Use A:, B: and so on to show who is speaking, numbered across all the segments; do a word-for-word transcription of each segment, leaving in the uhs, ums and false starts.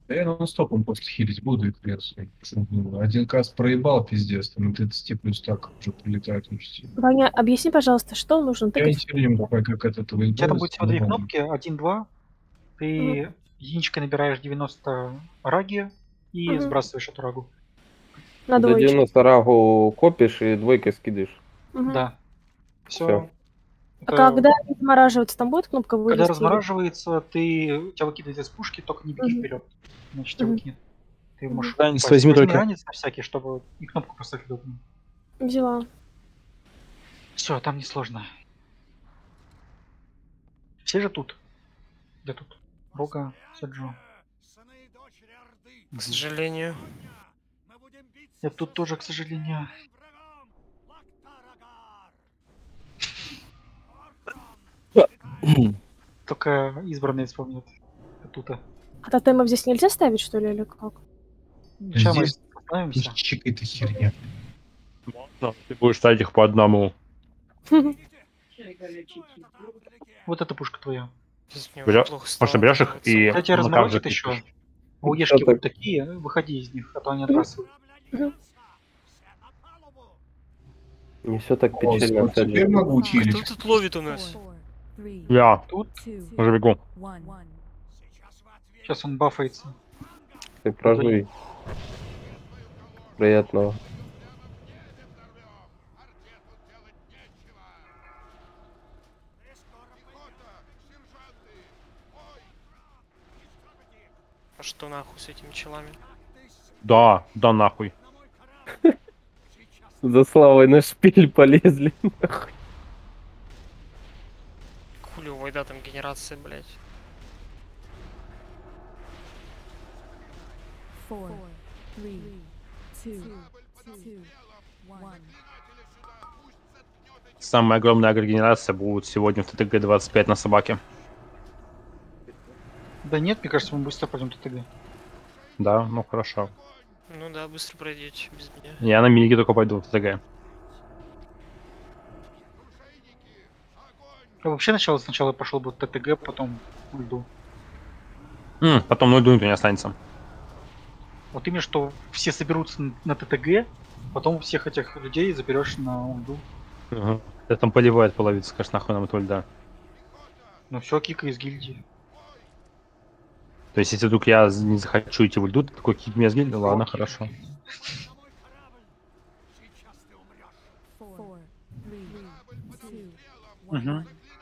A: Да я нон-стопом после хилить буду их версию. Один каст проебал, пиздец, там на тридцать плюс так уже прилетает очень сильно.
B: Ваня, объясни, пожалуйста, что нужно
A: Я не
B: тыкать?
A: сильно не понимаю, как от этого
C: У тебя там будет
A: избавиться,
C: всего две
A: но
C: кнопки, один-два.
B: Мгм.
C: Ты единичкой набираешь девяносто раги и
B: Мгм.
C: сбрасываешь эту рагу.
B: На
D: До
B: двоечку.
D: девяноста рагу копишь и двойкой скидываешь.
B: Мгм.
C: Да.
D: Все.
C: Все.
B: А
C: Это
B: когда размораживается, там будет кнопка
C: когда
B: вылезти или...
C: размораживается, ты тебя выкидывает из пушки, только не беги
B: Мгм.
C: вперед. Значит, тебя
B: Мгм.
C: выкинет. Ты
B: Мгм.
C: можешь
E: Ранец
C: упасть.
E: возьми
C: Возьми
E: только.
C: ранец на всякий, чтобы и кнопку поставить удобно.
B: Взяла.
C: Все, там несложно. Все же тут. Где тут? Рога, Саджо.
F: К сожалению.
C: Я тут тоже, к сожалению. Только избранные вспомнят. Тут.
B: А тотемов здесь нельзя ставить, что ли, или как?
C: Сейчас мы
A: здесь
C: справимся.
A: какая-то херня.
E: Можно. Ты будешь ставить их по одному.
C: Вот эта пушка твоя.
F: Здесь мне
E: Бля-
F: уже плохо стало.
E: Может, берешь их
F: Вот
E: и
C: Хотя тебя
E: на
C: разморозит
E: также
C: еще.
E: кидишь.
C: А у Ешки
D: Это-
C: вот такие, выходи из них, а то они отбрасывают.
D: Не все так
A: О,
D: печально.
A: вот теперь
D: Саджи.
A: могу
F: Кто
A: чилить.
F: тут ловит у нас?
E: Я
C: Тут
E: уже бегу.
C: сейчас он бафается.
D: Ты прожуй. Приятного.
F: А что нахуй с этими челами?
E: Да, да нахуй.
D: За Славой на шпиль полезли.
F: Хули у Вайда там генерация, блядь.
G: Four, three, two, two, one.
E: Самая огромная агрегенерация будет сегодня в ТТГ двадцать пять на собаке.
C: Да нет, мне кажется, мы быстро пойдем ТТГ.
E: Да, ну хорошо.
F: Ну да, быстро пройдете без меня.
E: Я на минике только пойду в ТТГ.
C: Я вообще сначала сначала пошел бы в ТТГ, потом в льду.
E: М, потом ну иду, никто не останется.
C: Вот именно, что все соберутся н- на ТТГ, потом всех этих людей заберешь на льду.
E: Угу. Это там поливает половица, скажешь, нахуй нам это льда.
C: Ну все, кика из гильдии.
E: То есть, если вдруг я не захочу идти в льду, ты такой кик меня сгильдил, ладно, хорошо.
G: Four, three, two,
C: Угу.
G: one.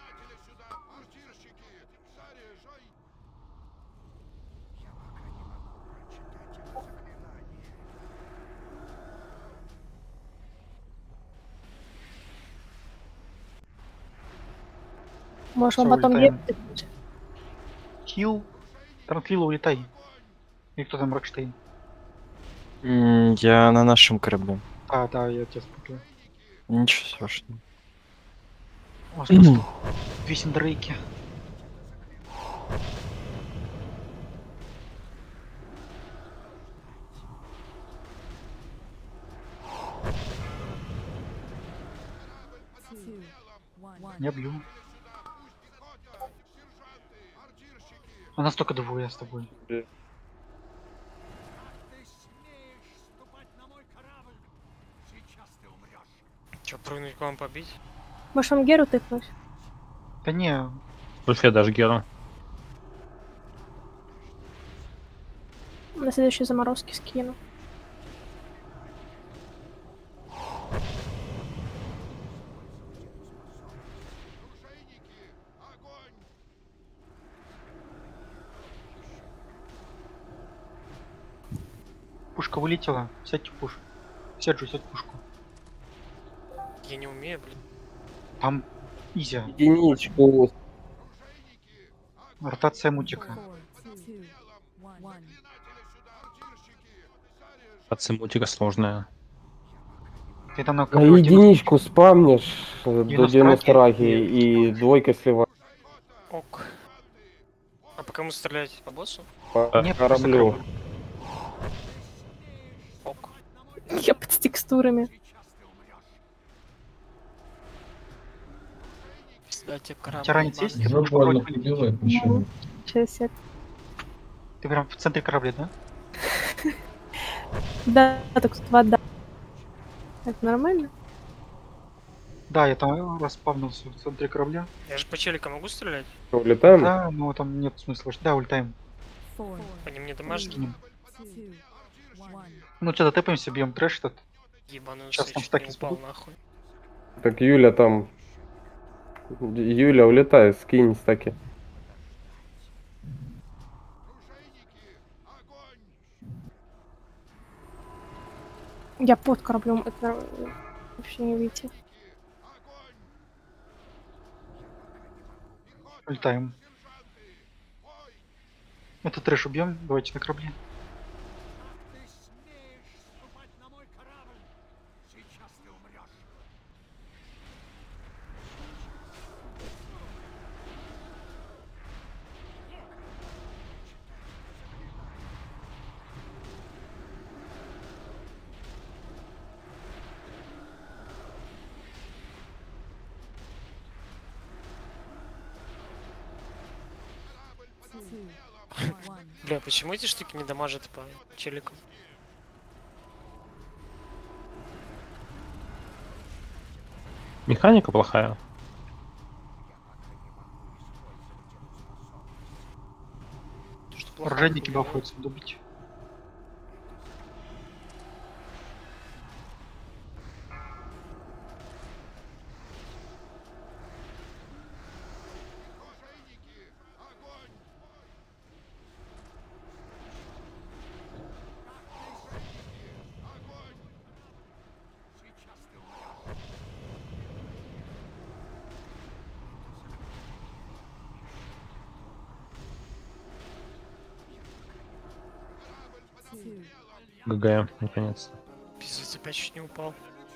B: Может, он
C: Всё,
B: потом
C: улетаем.
B: едет?
C: Хил. Транквилла, улетай. И кто там, Рокштейн?
H: М, Я на нашем корабле.
C: А, да, я тебя спутал.
H: Ничего страшного.
C: О, спас. Весен Дрейки.
G: Two, one.
C: Я бью. А нас только двое с тобой.
F: Че, прыгнуть к вам побить?
B: Может, вам Геру тыкнуть?
C: Да не,
E: Слушай, я даже Гера.
B: На следующей заморозке скину.
C: пушка вылетела. Сядьте в пушку. Сяджу, сядь в пушку.
F: Я не умею, блин.
C: Там изя.
D: Единичку.
C: Ротация мутика.
G: Four, two, one.
E: Ацимутика сложная.
C: Ты там на
D: На
C: ковре
D: единичку спамнишь э, до
C: девяносто
D: девяноста
C: раги
D: раги и двойкой сливаешь
F: Ок. А по кому стрелять? По боссу?
D: по
C: Нет, просто
D: кораблю.
C: корабль.
F: Ок.
B: Ебать с текстурами.
F: Дайте корабль.
C: Тиранец есть?
F: ебаный.
C: Ты
A: Уже
C: пушку
A: больно
C: вроде вылетит.
A: убивает, ничего.
B: Сейчас я...
C: Ты прям в центре корабля, да?
B: Да, так тут вода. Это нормально?
C: Да, я там распавнился в центре корабля.
F: Я же по челикам могу стрелять?
D: Улетаем?
C: Да, но там нет смысла. Да, улетаем.
G: Four,
F: Они мне дамажат.
C: Скинем.
G: two, one.
C: Ну что, дотепаемся, бьем трэш этот.
F: Ебаный
C: Сейчас
F: я
C: там
F: чуть
C: стаки
F: не упал
C: сбегут.
F: нахуй.
D: Так Юля там... Юля, улетай, скинь стаки.
B: Я под кораблем, это нормально. Вообще не выйти.
C: Улетаем. Этот трэш убьем, давайте на корабле.
G: Two, one.
F: Бля, почему эти штуки не дамажат по челикам?
E: Механика плохая.
F: То, что плохо
C: Оружейники
F: было.
C: бафаются, добить.
G: Two,
E: ГГ, наконец-то.
F: Пиздец, опять чуть не упал.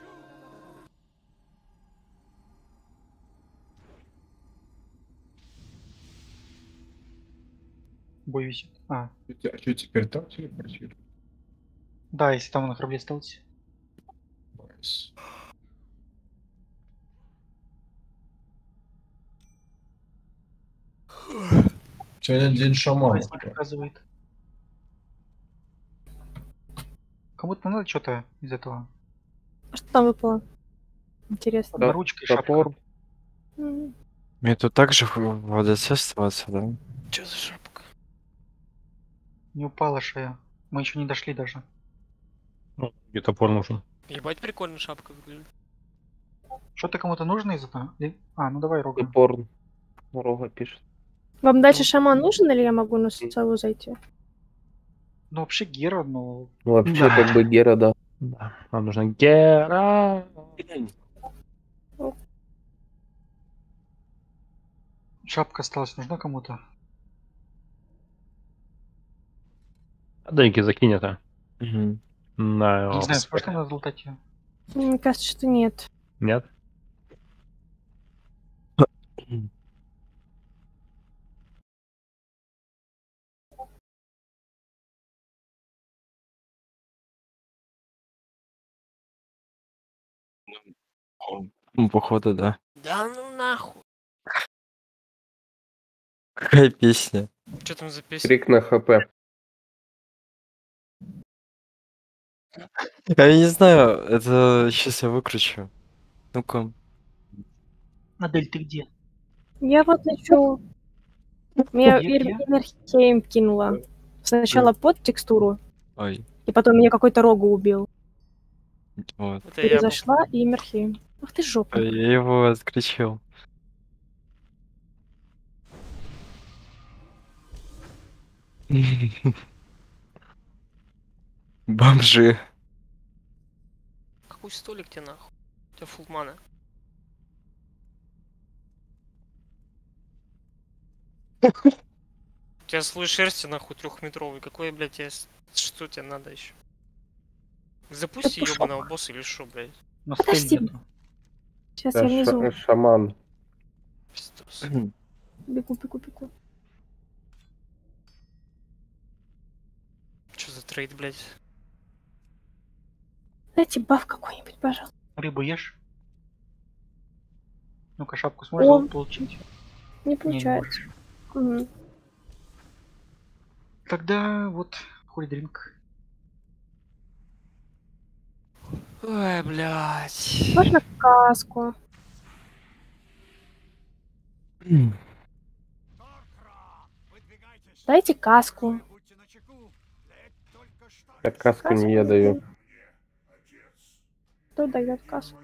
C: Бой висит. А,
A: А что теперь там телепортируют?
C: да, если там на корабле остался.
A: Найс. Сегодня день шамана.
C: Праздник показывает. Кому-то надо что-то из этого.
B: А что там выпало? Интересно.
D: Да,
C: Ручка и шапка.
D: Топор.
B: М.
H: Мне тут также в в АДЦ оставаться, да?
F: Чё за шапка?
C: Не упала шея. Мы еще не дошли даже.
E: Ну, где топор нужен.
F: Ебать, прикольно шапка выглядит.
C: Что-то кому-то нужно из этого? Или- А, ну давай рога.
D: Топор. Рога пишет.
B: Вам дальше шаман нужен или я могу на целую зайти?
C: Ну вообще Гера, но
D: Ну, вообще,
E: Да.
D: как бы Гера, да.
E: Да. Нам нужна Гера.
C: шапка осталась. Нужна кому-то?
E: Деньги закинь это.
H: Мгм.
E: На...
C: Не знаю, сможешь надо залутать ее?
B: Мне кажется, что нет.
E: Нет?
H: Ну, походу, да.
F: Да ну нахуй.
H: Какая песня?
F: Что там за песня?
D: Крик на ХП.
H: Я не знаю, это сейчас я выкручу. Ну-ка.
C: Адель, ты где?
B: Я вот лечу. Меня
C: Где, где?
B: Эмерхейм кинула. Сначала под текстуру,
H: Ой,
B: и потом меня какой-то рогу убил.
H: вот.
F: Это я был.
B: Перезашла и Эмерхейм. Ах ты жопа.
H: Я его отключил. Бомжи.
F: Какой столик тебе нахуй? У тебя фулмана. У тебя слой шерсти нахуй трехметровый. Какой, блядь, тебе... с- Что тебе надо еще? Запусти
B: пошёл.
F: ебаного босса или что, блядь?
C: На
B: Подожди.
C: стеле нету.
B: Сейчас
D: Да,
B: я внизу.
D: ша- шаман.
F: Пиздос.
B: Бегу, бегу, бегу.
F: Что за трейд, блядь?
B: Дайте баф какой-нибудь, пожалуйста.
C: Рыбу ешь? Ну-ка, шапку сможешь
B: О.
C: получить?
B: Не
C: Не, не
B: получается.
C: можешь.
B: Мгм.
C: Тогда вот Хольдринг.
F: Ой, блядь.
B: Можно каску? Дайте каску.
D: Я каску не я даю.
B: Кто дает каску?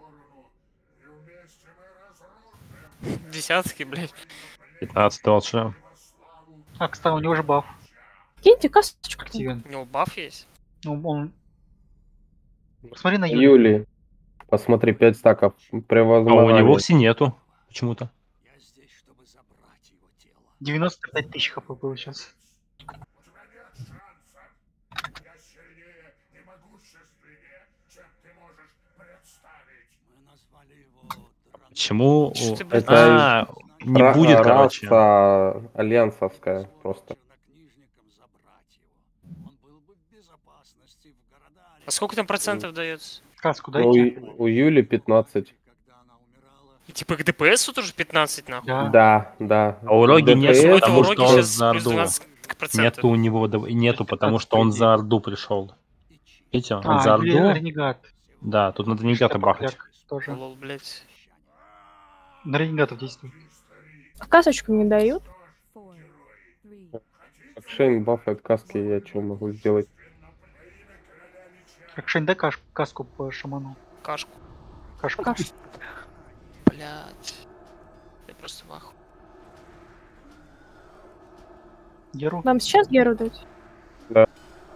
F: Десятки, блядь.
E: пятнадцать лучше.
C: А, кстати, у него же баф
B: Киньте касочку.
C: активен.
F: У него баф есть?
C: Ну, он... Посмотри на Юлю.
D: Юли. Посмотри, пять стаков.
E: А у
D: Превозмогание.
E: него все нету. Почему-то.
C: девяносто пять тысяч хп было сейчас.
E: Почему?
F: Что ты, блядь,
D: Это
E: А, не
D: Ра-
E: будет, короче.
D: раса альянсовская просто.
F: А сколько там процентов дается?
C: Каску
D: Ну,
C: дайте.
D: у, у Юли пятнадцать.
F: И типа к ДПСу тоже пятнадцать, нахуй?
C: Да.
D: Да, да.
E: А у Роги нет,
D: ДПС,
F: Это
E: потому
F: уроки
E: что он
F: сейчас
E: за
F: плюс
E: Орду.
F: двенадцать процентов.
E: Нету у него, дов- нету, потому что он за Орду пришел. Видите, он
C: А,
E: за
C: или
E: Орду.
C: Ренегат.
E: Да, тут надо Ренегата
C: Что
E: бахать.
C: покляк Тоже.
F: Лол, блядь.
C: На Ренегатов действует.
B: А касочку не дают?
G: Four, three,
D: Как Шейн бафает каски, я что могу сделать?
C: Как Шейн, дай каш- каску по шаману.
F: Кашку.
C: Кашку.
B: Каш-
F: Блядь. Я просто маху.
C: Геру.
B: Вам сейчас Геру дать?
D: Да.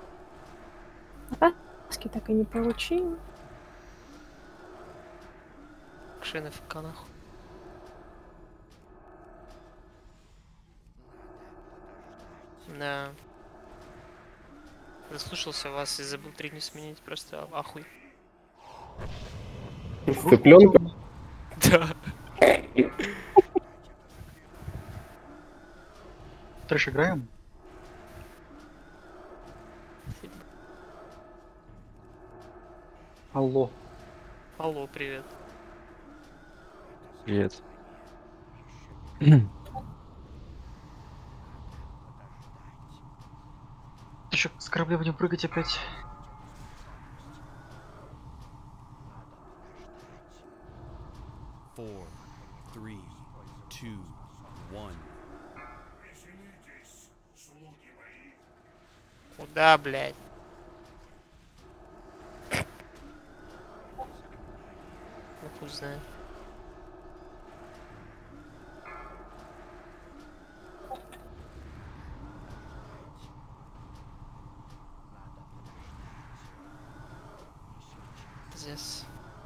B: А каски так и не получили.
F: Кшин ФК, нахуй. Да. Заслушался вас и забыл три не сменить, просто ахуй.
D: С цыпленком?
F: Да.
C: Трэш играем? Алло.
F: Алло, привет.
H: Привет.
C: Ты что, с корабля будем прыгать опять?
I: Four, three, two, one.
F: Куда, блядь? Ну хуй знает. Здесь.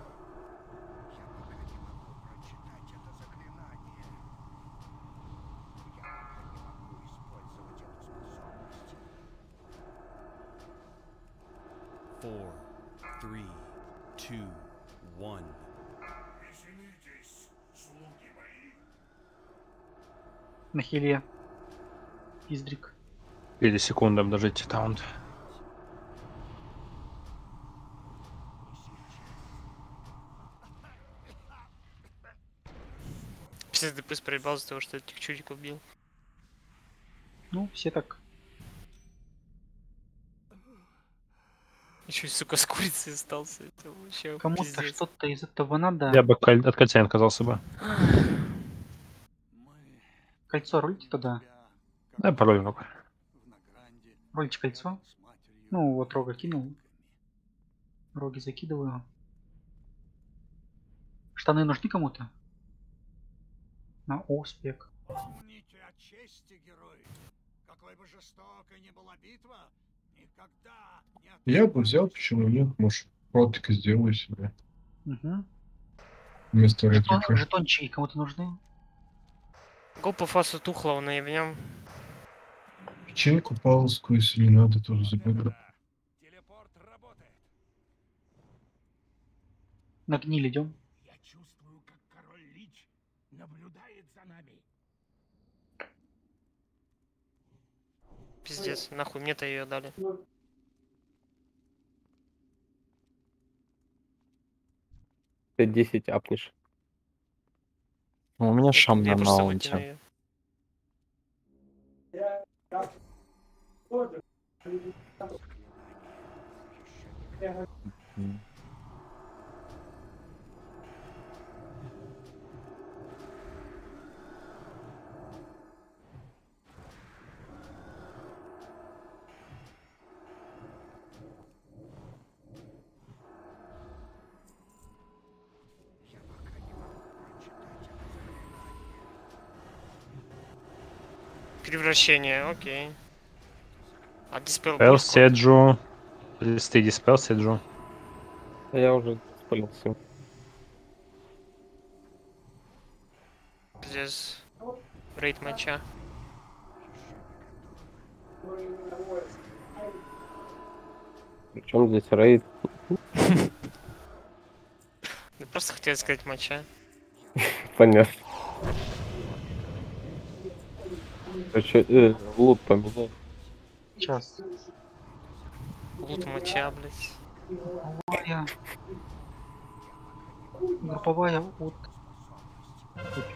I: Four, three, two, one.
C: На хиле. Издрик.
E: Или секунду обнажите таунт.
F: Пиздец, ДПС проебал из-за того, что этих чудиков бил.
C: Ну, все так.
F: Еще, сука, с курицей остался. Это вообще
C: Кому-то
F: пиздец.
C: что-то из этого надо.
E: Я бы коль- от кольца не отказался бы.
C: Кольцо рулите тогда.
E: Да, пароль много.
C: Ролите кольцо. Ну, вот рога кинул. Роги закидываю. Штаны нужны кому-то? На успех.
J: Помните о чести, герои. Какой бы жестокой ни была битва, никогда не
A: Я бы взял, почему нет, может, протика сделаю себе
C: Угу.
A: вместо
C: Жетон,
A: ретрика.
C: жетончики кому-то нужны?
F: Го по фасу тухлого наебнем.
A: Печеньку паловскую, если не надо, тоже заберу.
J: телепорт работает.
C: На гниль идем.
J: Я чувствую, как король Лич наблюдает за нами.
F: Пиздец, нахуй мне-то ее дали.
D: Ты десять апнешь.
H: У меня шам
F: Я
H: на
F: просто
H: маунте.
F: выкину её. Превращение, окей. А диспел
E: Спел Седжу. Листы диспел Седжу.
D: Я уже спалился.
F: Здесь рейд матча.
D: Причем здесь рейд?
F: Я просто хотел сказать матча.
D: Понятно. Короче, э, лут поменяй.
C: Сейчас.
F: Лут матча, блять.
C: Групповая. Групповая от эпика.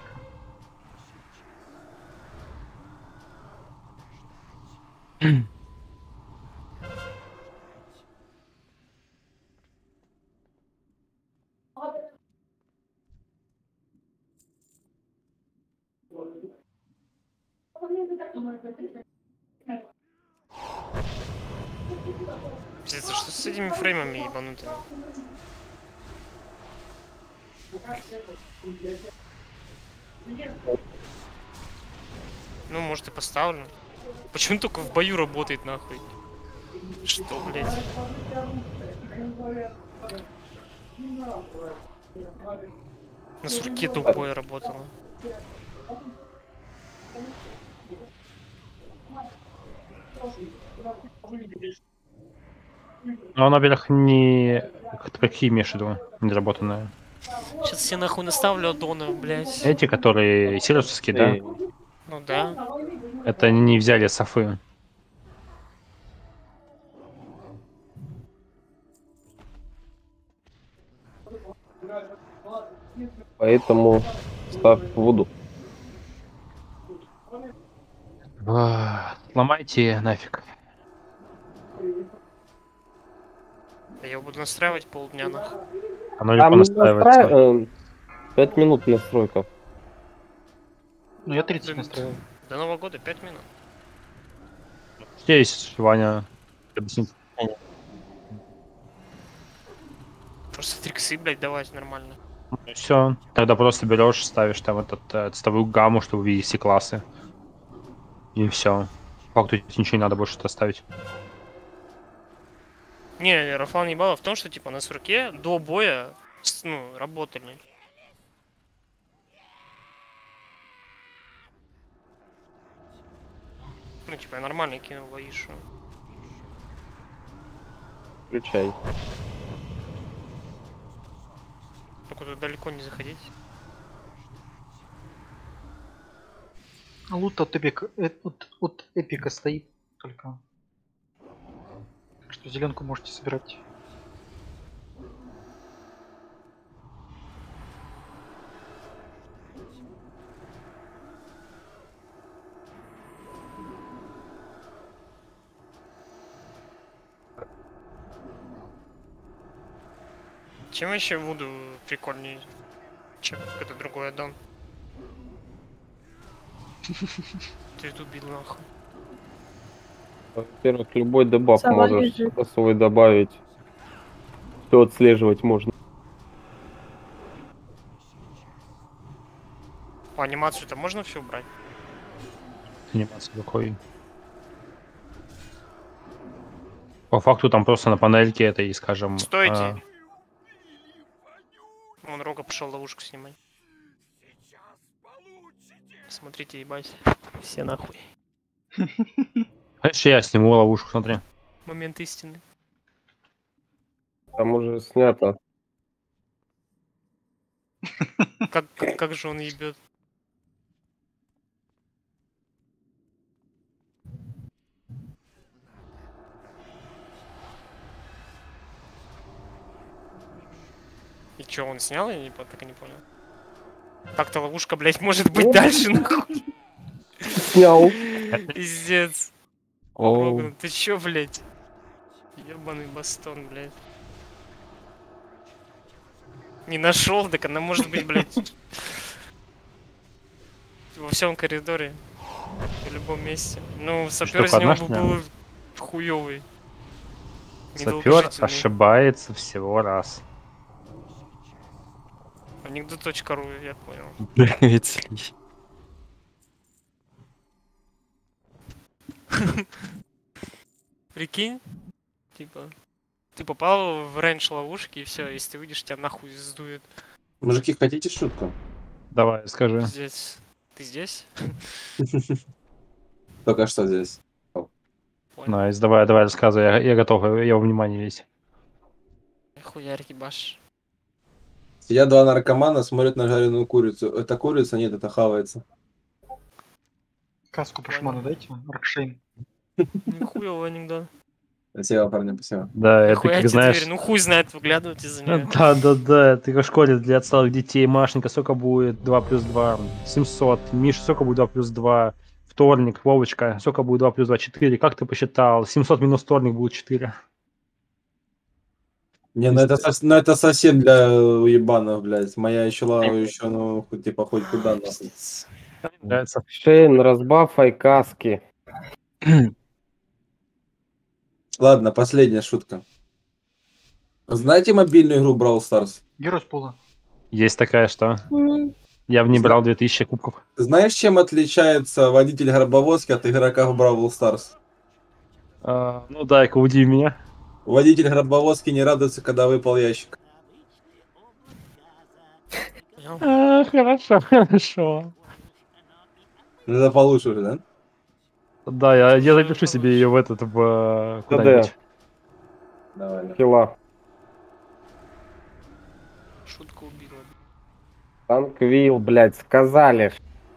F: Пиздец, а что с этими фреймами ебанутыми? Ну, может, и поставлю. Почему только в бою работает, нахуй? Что, блядь? На сурке тупое работало.
E: Но она, во-первых, не... Какие имеешь в виду? Недоработанные?
F: Сейчас все нахуй наставлю аддонов, блядь.
E: Эти, которые сириусовские, да?
D: Эй,
F: Ну да.
E: Это они не взяли софы.
D: поэтому ставь воду.
E: А, Ломайте нафиг.
F: Я его буду настраивать полдня, нахуй.
E: Оно легко
D: Там
E: настраивается.
D: настра- э, пять минут настройка.
C: Ну я тридцать настраиваю.
F: До Нового года пять минут.
E: Здесь Ваня объяснит.
F: Просто триксы, блядь, давать нормально.
E: Все, тогда просто берешь, ставишь там этот э, цветовую гамму, чтобы увидеть все классы. И все. По факту ничего не надо больше ставить.
F: Не, Рафан ебало в том, что типа на сурке до боя с- ну, работали. Ну, типа, я нормально кинул Аишу.
D: Включай.
F: Только тут далеко не заходить.
C: Лут от эпика, э, от, от эпика стоит только. Так что зеленку можете собирать.
F: Чем еще Вуду прикольнее, чем какой-то другой аддон? Ты тут убил нахуй.
D: Во-первых, любой дебаф
B: Сова
D: можешь
B: бежит.
D: свой добавить. Все отслеживать можно.
F: По анимацию-то можно все убрать?
E: Анимация какой. По факту там просто на панельке этой, скажем...
F: Стойте!
E: а,
F: Вон Рога пошел ловушку снимать. Смотрите, ебать. Все нахуй.
E: Конечно, я сниму ловушку, смотри.
F: Момент истины.
D: Там уже снято.
F: Как, как, как же он ебет? И чё, он снял? Я не, по- так и не понял. Так-то ловушка, блять, может быть дальше, нахуй.
D: Снял.
F: Пиздец.
H: О,
F: Роган, ты чё, блядь? Ебаный бастон, блядь. Не нашел, так она может быть, блядь, во всем коридоре. В любом месте. Ну, сапер из
E: под
F: него
E: наш
F: бы
E: прям?
F: был хуёвый.
E: Сапер
F: Недолгожительный.
E: ошибается всего раз.
F: Анекдот.ру, я понял.
H: Вицелий.
F: Прикинь, типа, ты попал в рейндж ловушки и все, если ты выйдешь, тебя нахуй сдует.
K: Мужики, хотите шутку?
E: Давай, скажи.
F: Здесь. Ты здесь?
K: Только что здесь.
E: Найс, давай, давай, рассказывай. Я, я готов, я во внимании весь.
F: Хуярь ебаш.
K: Сидят два наркомана, смотрят на жареную курицу. Это курица? Нет, это хавается.
C: Каску пушману дайте, Рокшейн.
F: Нихуёвый анекдот.
K: Спасибо, парни, спасибо.
E: Да, это
F: Нихуя
E: как
F: тебе
E: знаешь...
F: дверь, ну хуй знает, выглядывать из-за нее.
E: Да, да, да, ты как в школе для отсталых детей. Машенька, сколько будет два плюс два? семьсот. Миша, сколько будет два плюс два? Вторник, Вовочка, сколько будет два плюс два? четыре. Как ты посчитал? семьсот минус вторник будет четыре.
K: Не, ну это, сос- ну это совсем для уебанов, блядь. Моя еще лава еще, ну, хоть, типа, хоть куда нахуй.
E: Нравится.
D: Шейн, разбафай каски.
K: Ладно, последняя шутка. Знаете мобильную игру Brawl Stars?
C: Герой с пола.
E: Есть такая, что
B: М,
E: я в ней брал две тысячи кубков.
K: Знаешь, чем отличается водитель гробовозки от игрока в Brawl Stars?
E: А, ну дай-ка, удиви меня.
K: Водитель гробовозки не радуется, когда выпал ящик.
E: А, хорошо, хорошо.
K: Это получше уже, да?
E: Да, я, я запишу себе ее в этот, в куда-нибудь.
K: Давай.
D: Хила.
F: Шутка убила.
D: Танквил, блядь, сказали.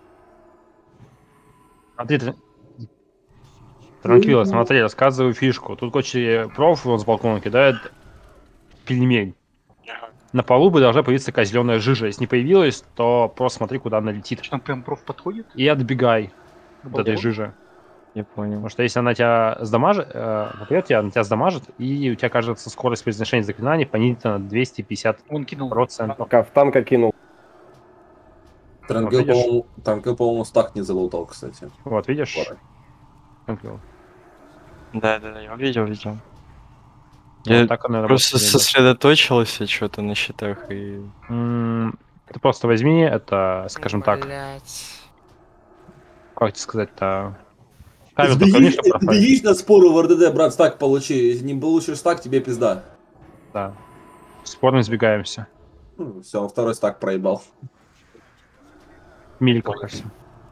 E: Смотри, ты- Транквило, смотри, рассказываю фишку. Тут, короче, проф он с балкона кидает пельмень. На полу бы должна появиться такая зеленая жижа. Если не появилась, то просто смотри, куда она летит.
C: Там прям проф подходит.
E: И отбегай от этой
C: Балкон?
E: жижи.
H: я понял.
E: Потому что если она тебя сдамажит, э, например, тебя, она тебя сдамажит, и у тебя, кажется, скорость произношения заклинаний понизится на двести пятьдесят
C: Он кинул.
E: процентов.
D: Танка, в танка кинул.
K: Транквил,
E: видишь?
K: по-моему, Транквил, по-моему, стак не залутал, кстати.
E: Вот, видишь?
K: Пора.
E: Транквил.
H: Да, да, да, я видел, видел.
E: Вот
H: Я
E: так оно и
H: просто
E: работает, ребят.
H: сосредоточился что-то на счетах и...
E: М, Ты просто возьми это, скажем так,
F: Блять.
E: как тебе сказать-то... Камеру только видишь, что проходит?
K: Бегишь на спору в эр дэ дэ, брат, стак получи. Если не получишь стак, тебе пизда.
E: Да. Спорно избегаемся.
K: Все, второй стак проебал.
E: Миликов, кажется.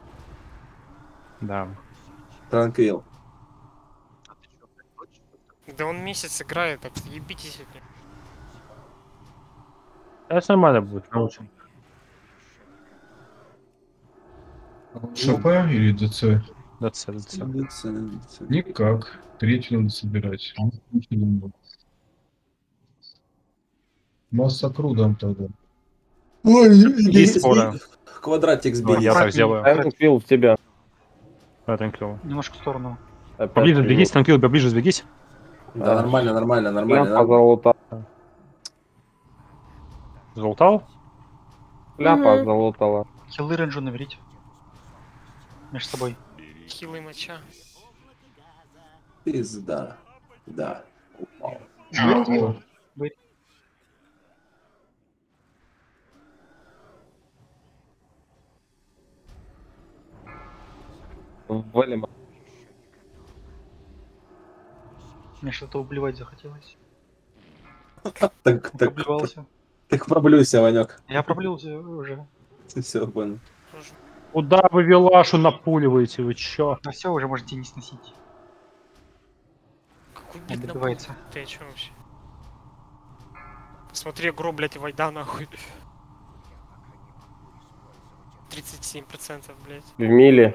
E: Да.
K: Транквил.
F: Да он месяц играет, так ебитесь от него.
E: Это нормально будет, научим.
A: ШП или ДЦ?
E: ДЦ, ДЦ.
A: Никак. Третью надо собирать. Масса крудом тогда.
E: Есть споры.
K: Квадратик
E: Давай,
K: сбей.
E: я так сделаю.
D: Танквил в тебя.
E: Да, Транквил.
C: Немножко в сторону.
D: Опять
E: Поближе
D: криво.
E: сдвигись, Транквил, поближе сдвигись.
K: Да, нормально, нормально, нормально.
D: Ляпа залутал.
E: Залутал?
D: Ляпа
B: Мгм.
D: залутала.
C: Хиллы рейнджу наберите. Между собой.
F: Хилый моча.
K: Пизда. Да. Упал.
D: Валим.
C: Мне что-то убливать захотелось.
K: Так, так,
C: Проблевался.
K: так проблюйся, Ванек.
C: Я проблился уже.
K: Все, понял.
E: Куда вы Вилашу напуливаете, вы чё?
C: Да все, уже можете не сносить.
F: Какой
C: Не
F: бит
C: добивается.
F: Ты о чем вообще? Посмотри, гроб, блядь, и вайда нахуй. тридцать семь процентов, блядь.
D: В миле.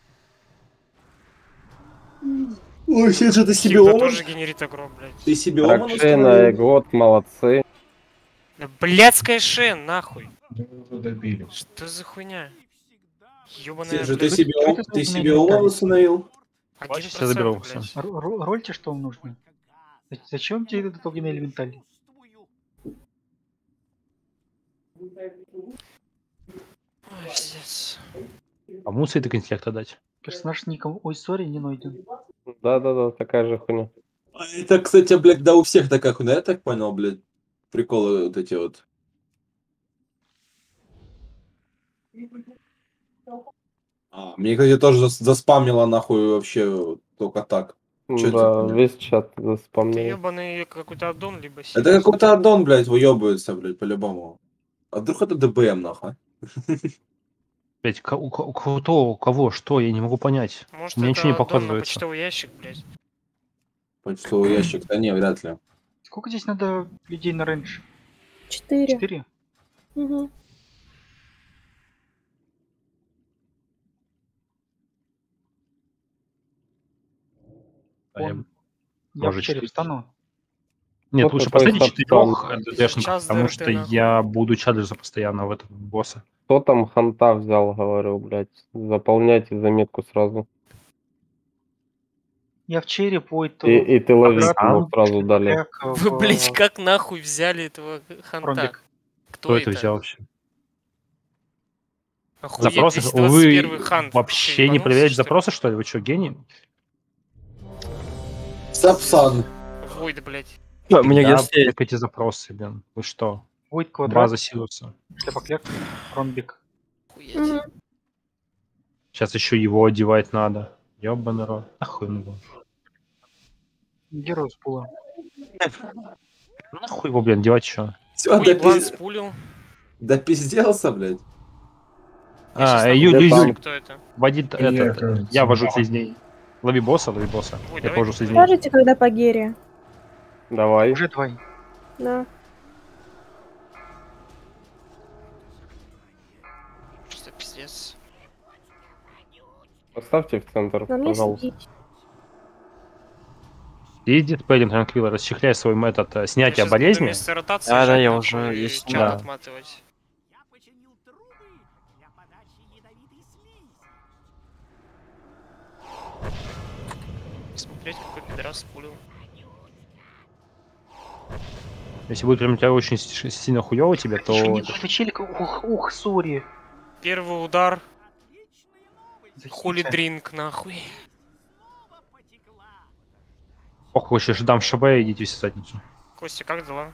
K: Ой, сейчас же ты себе
F: Хилда
K: оман.
F: тоже генерит агро, блядь.
K: Ты себе оман
D: Рокшейна,
K: установил?
D: Эгот, молодцы.
F: Да блядская шен, нахуй.
A: Да его добили.
F: Что за хуйня? Ёбаная,
K: Ты же ты
F: блядь.
K: себе ом- ты себе оман установил?
F: А
E: Бачишь,
F: десять
E: я заберу
F: процентов,
E: всё.
F: блядь.
C: Р- р- Рольте, что вам нужно? З- Зачем тебе этот огненный элементаль?
F: Ой, пиздец.
E: А мусы это интеллекта дать.
C: Персонаж никому... Ой, сори, не найден.
D: Да-да-да, такая же хуйня.
K: А это, кстати, блядь, да у всех такая хуйня, я так понял, блядь. Приколы вот эти вот. А, мне, кстати, тоже зас- заспамило нахуй вообще только так. Чё это,
D: Да,
K: блядь?
D: весь чат
F: Ты
D: заспамнил.
F: ебаный какой-то аддон, либо
K: Это
F: сильный.
K: какой-то аддон, блядь, выебывается, блядь, по-любому. А вдруг это ДБМ, нахуй?
E: Блять, у, ко- у кого, у кого, что, я не могу понять.
F: Может,
E: У меня ничего не
F: это аддон на
E: показывается.
F: почтовый ящик, блядь.
K: Почтовый ящик, да не, вряд ли.
C: Сколько здесь надо людей на рейндж?
B: Четыре.
C: Четыре?
B: Угу.
E: А я-
C: Он- Я
E: может,
C: в череп
E: четыре.
C: встану.
E: Нет,
D: Вот
E: лучше
D: такой
E: последних
D: сапсан.
E: четырех ДДшников,
F: Час
E: потому
F: ДРТ,
E: что
F: нахуй.
E: я буду чаджиться постоянно в этого босса.
D: Кто там ханта взял, говорю, блядь. Заполняйте заметку сразу.
C: Я в череп, ой, то...
D: И, и ты ловить
C: обратно
D: его сразу дали.
C: как
F: Вы,
C: в,
F: блядь,
C: э,
F: как нахуй взяли этого ханта?
C: Ромбик.
F: Кто,
E: Кто это взял вообще?
F: Охуеть,
E: Запросы?
F: двести двадцать
E: Вы
F: первый хант.
E: вообще
F: Ты
E: не
F: ебанулся,
E: проверяете
F: что ли?
E: запросы, что ли? Вы что, гений?
K: Сапсан.
F: Войд, блядь.
H: Мне
E: Да,
H: если...
E: так эти запросы, блин. Вы что?
C: Войд квадрат,
E: База Силуса.
C: шляпокляк, Ромбик.
F: Охуеть.
B: Угу.
E: Сейчас еще его одевать надо. Ёбаный рот. Нахуй его.
C: Герой с пула.
E: Нахуй его, блин, девать еще.
K: Все,
F: Уеблан спулил.
K: допизделся, блядь.
F: Я щас
E: А,
F: нахуй
E: Ю-
D: Где
F: не
E: Юзик,
F: знаю,
D: там?
F: кто это.
E: водит
A: Я,
E: этот.
A: кажется,
E: Я вожу
A: да.
E: слизней. Лови босса, лови босса.
F: Ой,
E: Я
F: давай
E: вожу
F: ты
E: слизней.
B: Скажите, когда по Гере?
D: Давай.
C: Уже двое.
B: Да.
F: Что пиздец.
D: Поставьте в центр,
B: На мне
D: пожалуйста.
B: сидеть.
E: Иди Пэддинг Транквилла, расчехляй свой метод э, снятия
F: Я щас буду
E: болезни.
F: вместо ротации
H: Да, да,
F: жать
H: я
F: нахуй
H: уже-
F: и
H: есть-
F: чат
E: да.
F: отматывать.
J: Я починил трубы для подачи ядовитой слизи.
F: Смотреть, какой пидорас спулил.
E: Если будет прям у тебя очень с- сильно хуёво тебе, то...
C: Еще нет этого челика. Ух, ух, сори.
F: Первый удар.
C: Захите.
F: Холи дринк, нахуй.
J: Снова потекла.
E: Ох, вы сейчас дам ШБ, идите все в задницу.
F: Костя, как дела?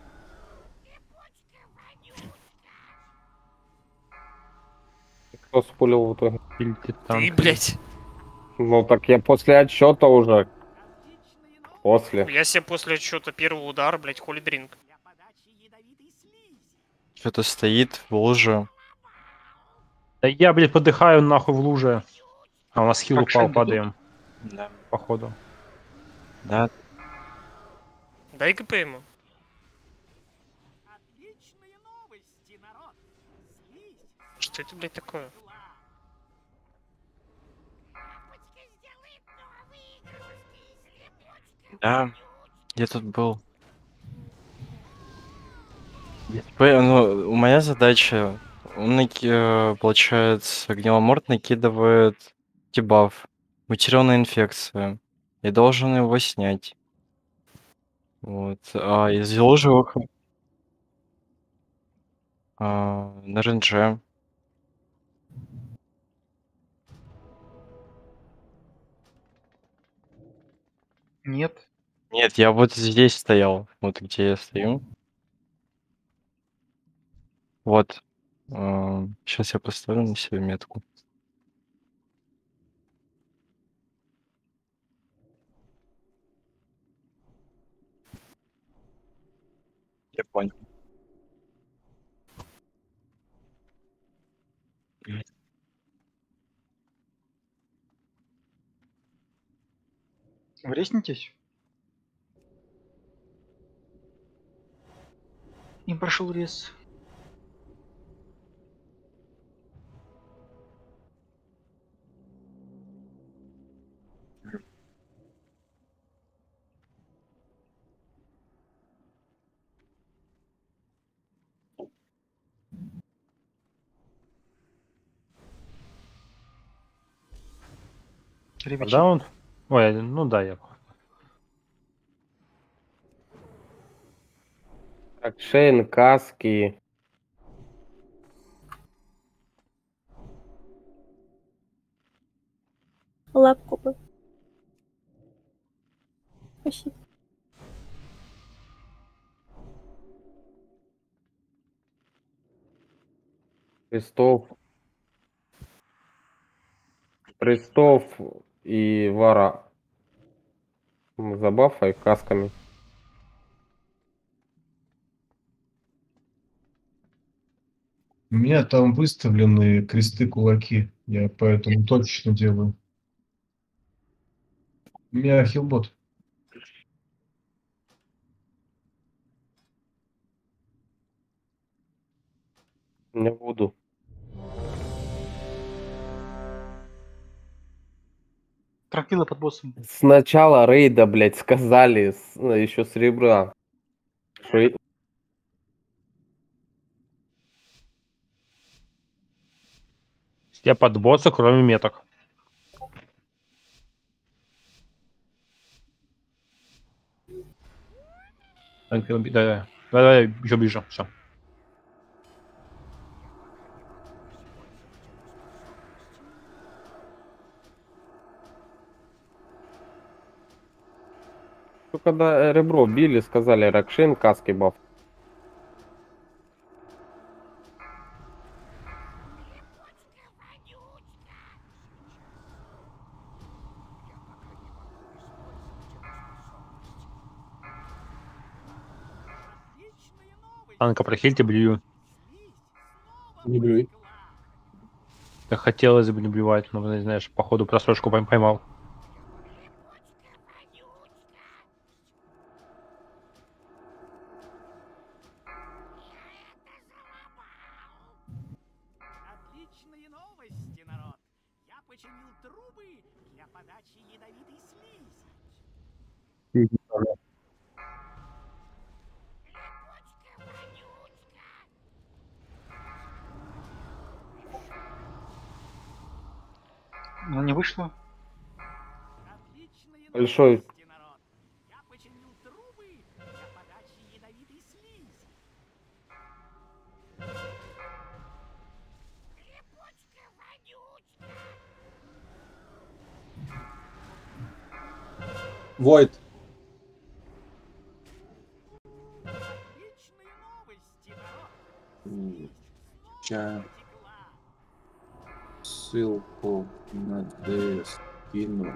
D: Кто спулил в итоге?
E: Или
F: Ты,
E: танк.
F: блядь.
D: Ну так я после отсчета уже. После.
F: Я себе после отсчета первый удар, блядь, холи дринк.
J: Для подачи ядовитой слизи.
H: Что-то стоит в луже.
E: Да я, блядь, подыхаю нахуй в луже. А у нас хил
C: Так,
E: упал,
C: Шенк,
E: падаем,
H: Да.
E: походу.
H: Да.
F: Дай ГП ему.
J: Отличные новости, народ. Слизь
F: Что это, блядь, такое?
J: была.
H: Да. Я тут был. П- Ну, моя задача, он, наки- э, получается, гниломорд накидывает дебаф, мутированная инфекция. Я должен его снять. Вот. А из лживых а, на рендже.
C: Нет.
H: Нет, я вот здесь стоял. Вот где я стою. Вот. Сейчас я поставлю на себе метку. Я понял.
C: Вы резнитесь? Им прошел рез. Ребят,
E: Раунд? Ой, ну да, я.
D: Акшейн, каски.
B: Лапку бы. Спасибо.
D: Крестов. Крестов и вара. Забафай касками.
A: У меня там выставлены кресты-кулаки. Я поэтому точечно делаю. У меня хилбот.
D: Не буду.
C: Транквилы под боссом.
D: С начала рейда, блядь, сказали, с- ну, еще с ребра. Что и-
E: Я под босса, кроме меток. Да, да, да, да, еще ближе, все.
D: Ну, когда ребро били, сказали Ракшин, каски баф.
E: Танка прохильте, блюю.
K: Не блюй.
E: Так хотелось бы не блювать, но, знаешь, походу просрочку пойм- поймал.
J: Отличные новости, народ. Я починил трубы для подачи ядовитой слизи.
C: Ну не вышло.
J: Отличные
D: Большой.
J: новости, народ. Я починил трубы для подачи ядовитой слизи.
K: Войд.
J: Отличные новости, народ.
K: Сейчас. Ссылку на ДС кину.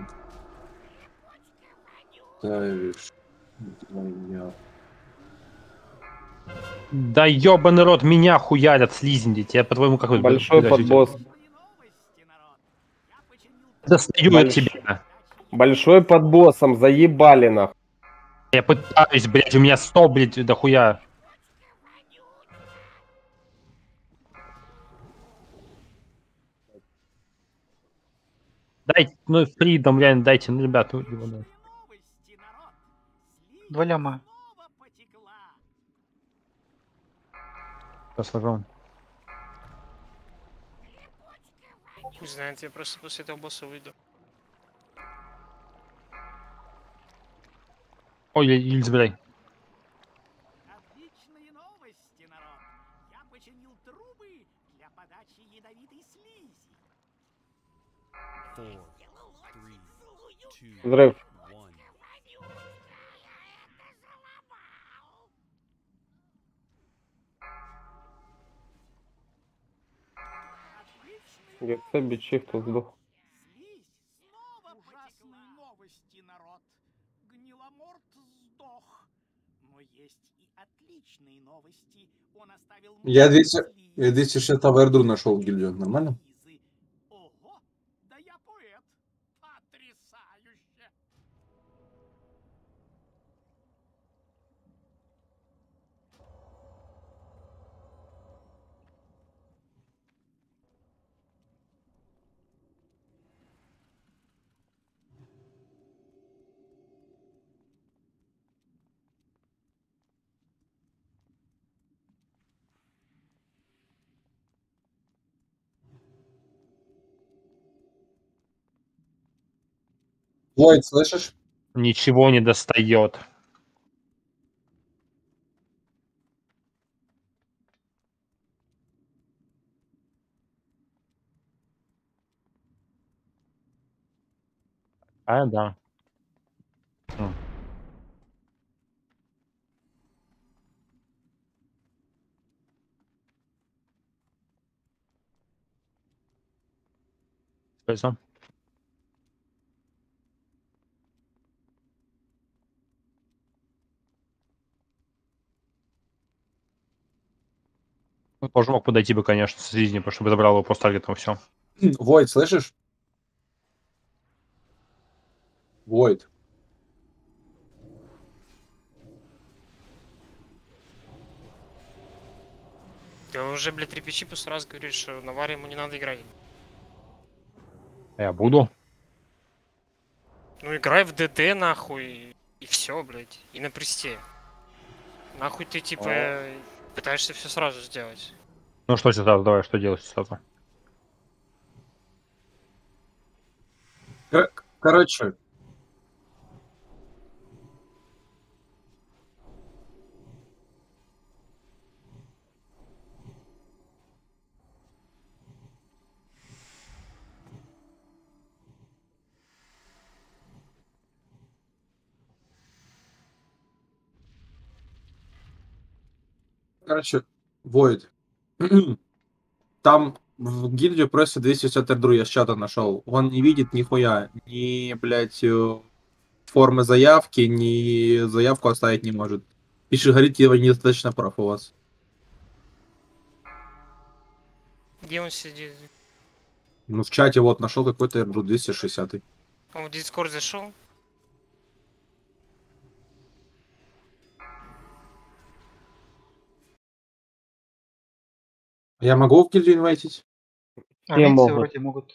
K: Ставишь двойня.
E: Да ёбаный рот, меня хуярят, слизни. Я, по-твоему, какой?
D: Большой подбосс.
E: Достаю от
D: Больш-
E: тебя.
D: Большой под боссом, заебали нах.
E: Я пытаюсь, блядь, у меня сто, блядь, дохуя. Дайте, ну, фридом, реально, дайте, ну, ребят, ну, его, да.
C: Два ляма.
E: Посажен.
F: Хуй знает, я просто после этого босса выйду.
E: Ой, Ильз, блядь.
J: Отличные новости, народ. Я починил трубы для подачи ядовитой слизи.
I: Four, three, two,
D: Взрыв.
I: one.
D: ГЦ бичи, кто сдох.
J: Слизь снова ужасные новости, народ. Гниломорт сдох. Но есть и отличные новости. Он оставил
K: Я
J: много
K: двести,
J: слизи.
K: я двести шестьдесят Вердру нашел в гильдию. Нормально?
J: Ого, да я поэт. Потрясающе.
K: Войд, слышишь?
E: Ничего не достает. А, да. М. Пойдём. Ну, тоже мог подойти бы, конечно, с Дизни, чтобы забрал его просто таргетом, все.
K: Войд, слышишь? Войд.
F: Ты уже, блядь, репечипу сразу говоришь, что на варе ему не надо играть.
E: Я буду.
F: Ну играй в ДД нахуй и все, блядь. И на присте. Нахуй ты типа пытаешься все сразу сделать.
E: Ну что сейчас, давай, что делать сейчас?
K: Кор- Короче, короче, Войд. Там в гильдию просят двести шестьдесят эрдру, я с чата нашел. Он не видит нихуя. Ни, блядь, э, формы заявки, ни заявку оставить не может. Пишет, говорит, его недостаточно прав у вас.
F: Где он сидит?
K: Ну, в чате вот нашел какой-то эрдру двести шестьдесят.
F: Он в Дискорд зашел?
K: Я могу в гильдию инвайтить?
C: Армейцы
D: могут.
C: вроде могут.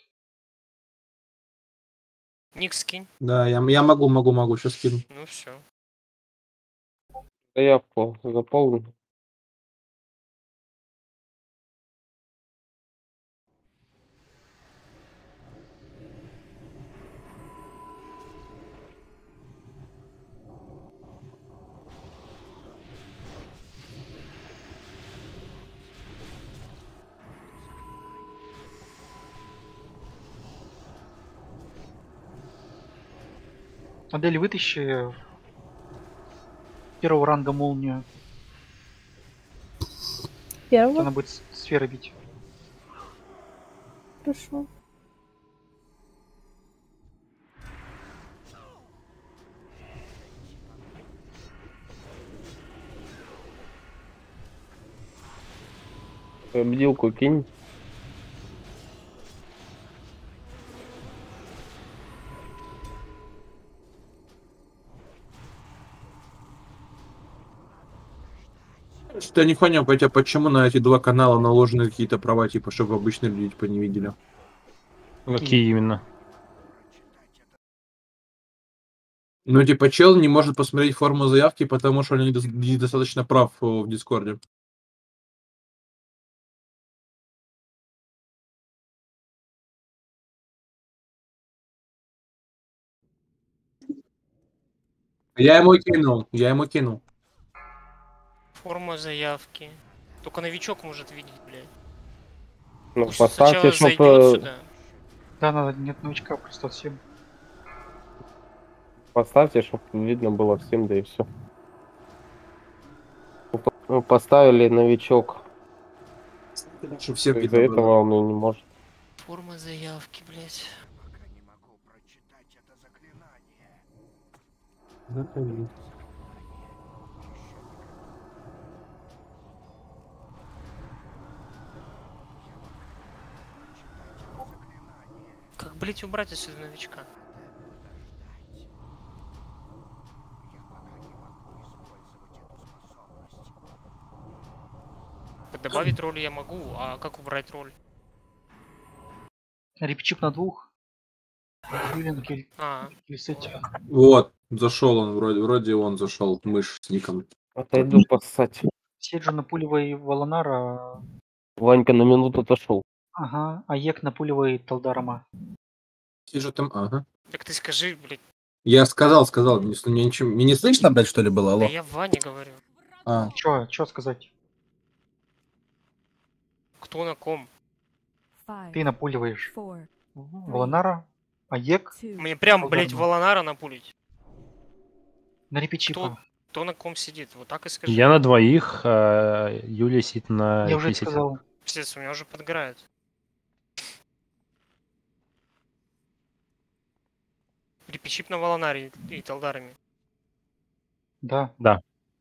F: Ник скинь.
K: Да, я, я могу, могу, могу, сейчас кину.
F: Ну все.
D: Заявку заполнил.
C: Адель, вытащи первого ранга молнию.
B: Первого?
C: Она будет с- сферы бить.
B: Хорошо.
D: Бдилку кинь.
K: Что я не понял, Петя, почему на эти два канала наложены какие-то права, типа, чтобы обычные люди типа, не видели.
E: Какие именно?
K: Ну, типа, чел не может посмотреть форму заявки, потому что у него недос- недостаточно прав э, в Дискорде. Я ему кинул, я ему кинул.
F: Форма заявки. Только новичок может видеть, блядь.
D: Ну,
F: Пусть
D: поставьте,
F: сначала зайдет
D: чтобы
F: сюда.
C: Да, надо, нет новичка, просто всем.
D: поставьте, чтобы видно было всем, да и все. Ну, поставили новичок.
K: Чтобы всем
D: Из-за
K: видно было.
D: этого он и не может.
F: Форма заявки, блядь.
J: Пока не могу прочитать это заклинание.
K: Заходи.
F: Как, блядь, убрать отсюда новичка? Добавить роль я могу, а как убрать роль?
C: Репчип на двух. Филинг или,
F: А,
C: или с этим.
K: Вот, зашел он, вроде, вроде он зашел, мышь с ником.
D: Отойду поссать.
C: Седжу на пулевой Валанара.
D: Ванька на минуту отошел.
C: Ага. А Ек на пулевой Талдарама.
K: Сижу там, ага.
F: так ты скажи, блядь,
K: Я сказал, сказал. Мне, мне ничего... мне не слышно, блядь, что ли, было?
F: Да
K: Алло.
F: я Ване говорю.
K: А.
C: Чё, чё сказать?
F: Кто на ком?
G: Five,
C: Ты напуливаешь
G: four,
C: Волонара, Аек,
G: two,
F: Мне прям, блять,
C: Ладно.
F: Волонара напулить.
C: на репечипа.
F: Кто, кто на ком сидит? Вот так и скажи.
E: Я на двоих, а Юлия сидит на
C: Я уже это
E: десять.
C: сказал.
F: Пиздец, у меня уже подгорает. Репечип на Волонаре и Талдарами.
C: Да.
E: Да.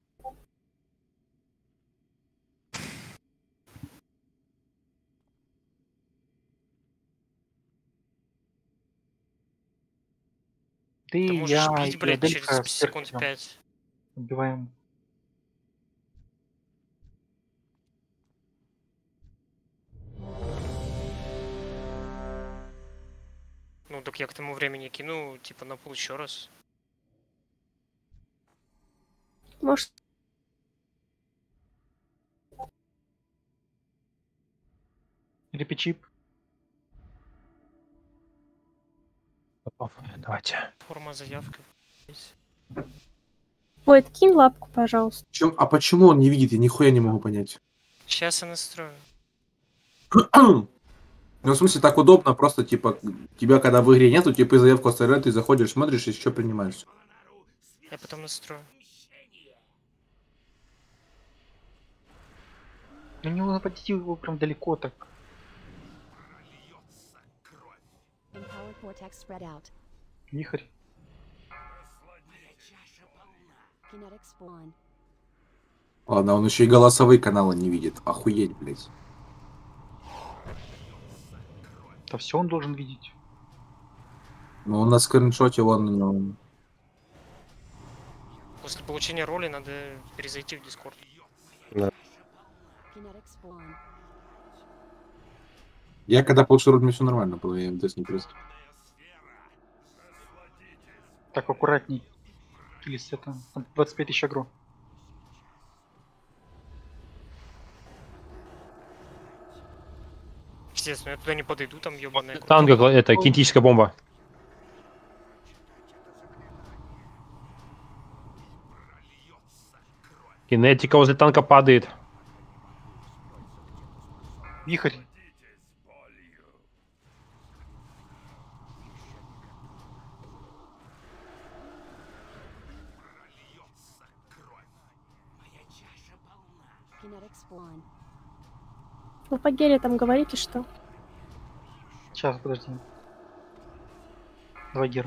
C: Ты,
F: Ты можешь
C: я
F: бить,
C: и
F: блядь,
C: Аделька
F: через
C: всех
F: секунд
C: идём.
F: пять.
C: Убиваем.
F: Ну, так я к тому времени кину, типа, на пул еще раз.
B: Может,
C: Репечип.
E: Давайте.
F: Форма заявки.
B: Войд, кинь лапку, пожалуйста.
K: Чё- а почему он не видит? Я нихуя не могу понять.
F: Сейчас я настрою.
K: Ну, в смысле, так удобно, просто, типа, тебя, когда в игре нету, типа, заявку оставляют, ты заходишь, смотришь и еще принимаешь.
F: Я потом настрою.
C: Ну не нападите его прям далеко так.
G: Empowered cortex spread out.
C: Вихрь.
G: Kinetic spawn.
K: Ладно, он еще и голосовые каналы не видит. Охуеть, блядь.
C: Да все он должен видеть.
K: Ну, он на скриншоте, он... ну,
F: После получения роли надо перезайти в Discord.
G: Kinetic spawn.
K: Я когда получил роль, мне все нормально было, я МТС не перестал.
C: Так, аккуратней. Или с это. двадцать пять тысяч агро.
F: Естественно, я туда не подойду, там ебаная.
E: Танго, это кинетическая бомба. Кинетика возле танка падает.
C: Вихрь.
G: Kinetic spawn.
B: Вы по гере там говорите, что?
C: Сейчас, подожди. Давай Геру.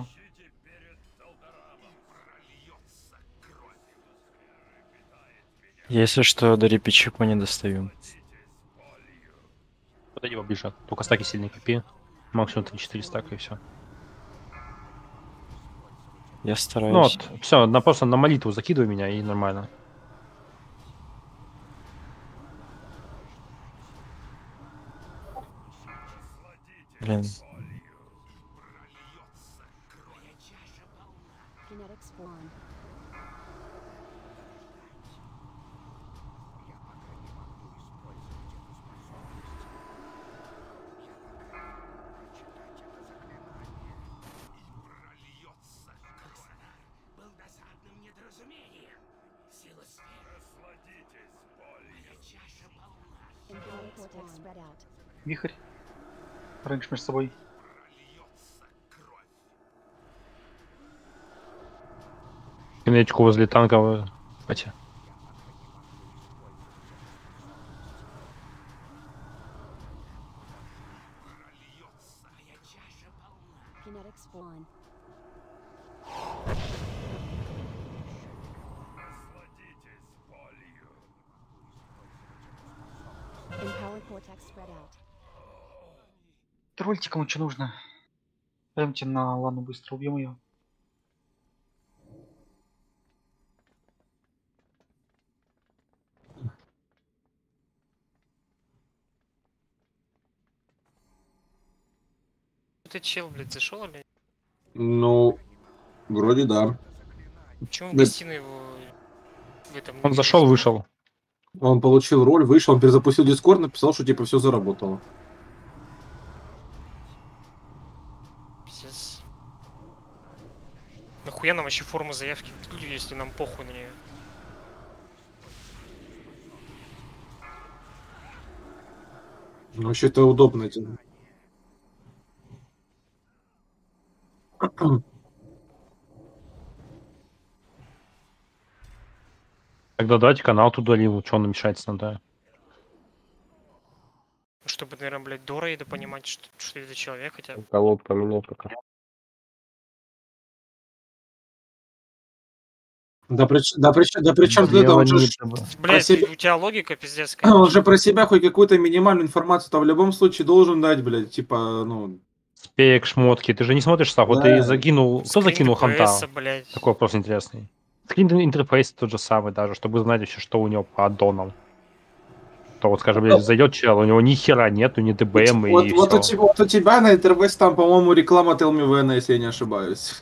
H: Если что, до репечипа не достаю.
E: Подойди поближе. Только стаки сильные копи. Максимум три-четыре стака и все.
H: Я
E: Ну
H: стараюсь.
E: вот, все, на, просто на молитву закидывай меня и нормально.
H: Блин.
G: Kinetic spawn. Empowered cortex spread out.
C: Вихрь. Рэнч между собой.
E: Кинетику возле танка. вы- Давайте.
G: Kinetic spawn. Empowered cortex spread out.
C: Тролльте кому что нужно. Пойдемте на Лану быстро убьем ее.
F: Ты чел, блядь, зашел или?
K: Ну, вроде да.
F: Почему в
K: Да.
F: гостиной его в этом
E: Он
F: не
E: зашел,
F: видишь?
E: вышел.
K: Он получил роль, вышел, он перезапустил Дискорд, написал, что типа все заработало.
F: Пиздец. Ну нахуя нам вообще форма заявки, если нам похуй на нее?
K: Ну, вообще-то удобно это.
E: Тогда давайте канал туда ливу, что он мешать надо.
F: Чтобы, наверное, блядь, до рейда понимать, что, что это человек хотя бы.
D: Колод поменял пока.
K: Да при, да при, да при чем тут это, он же, ж про
F: Блядь,
K: себя,
F: у тебя логика пиздец.
K: он же про себя хоть какую-то минимальную информацию-то в любом случае должен дать, блядь, типа, ну...
E: Спек, шмотки, ты же не смотришь сам, вот
K: Да.
E: ты закинул, кто
F: Скрин
E: закинул ханта?
F: ДПСа, блядь.
E: Такой вопрос интересный. Скрин интерфейс тот же самый даже, чтобы знать вообще, что у него по аддонам. То вот, скажем, блядь, зайдет чел, у него ни хера нету, ни ДБМ
K: Вот,
E: и
K: вот, у
E: все.
K: тебя, вот у тебя на интерфейсе там, по-моему, реклама Tell Me When, если я не ошибаюсь.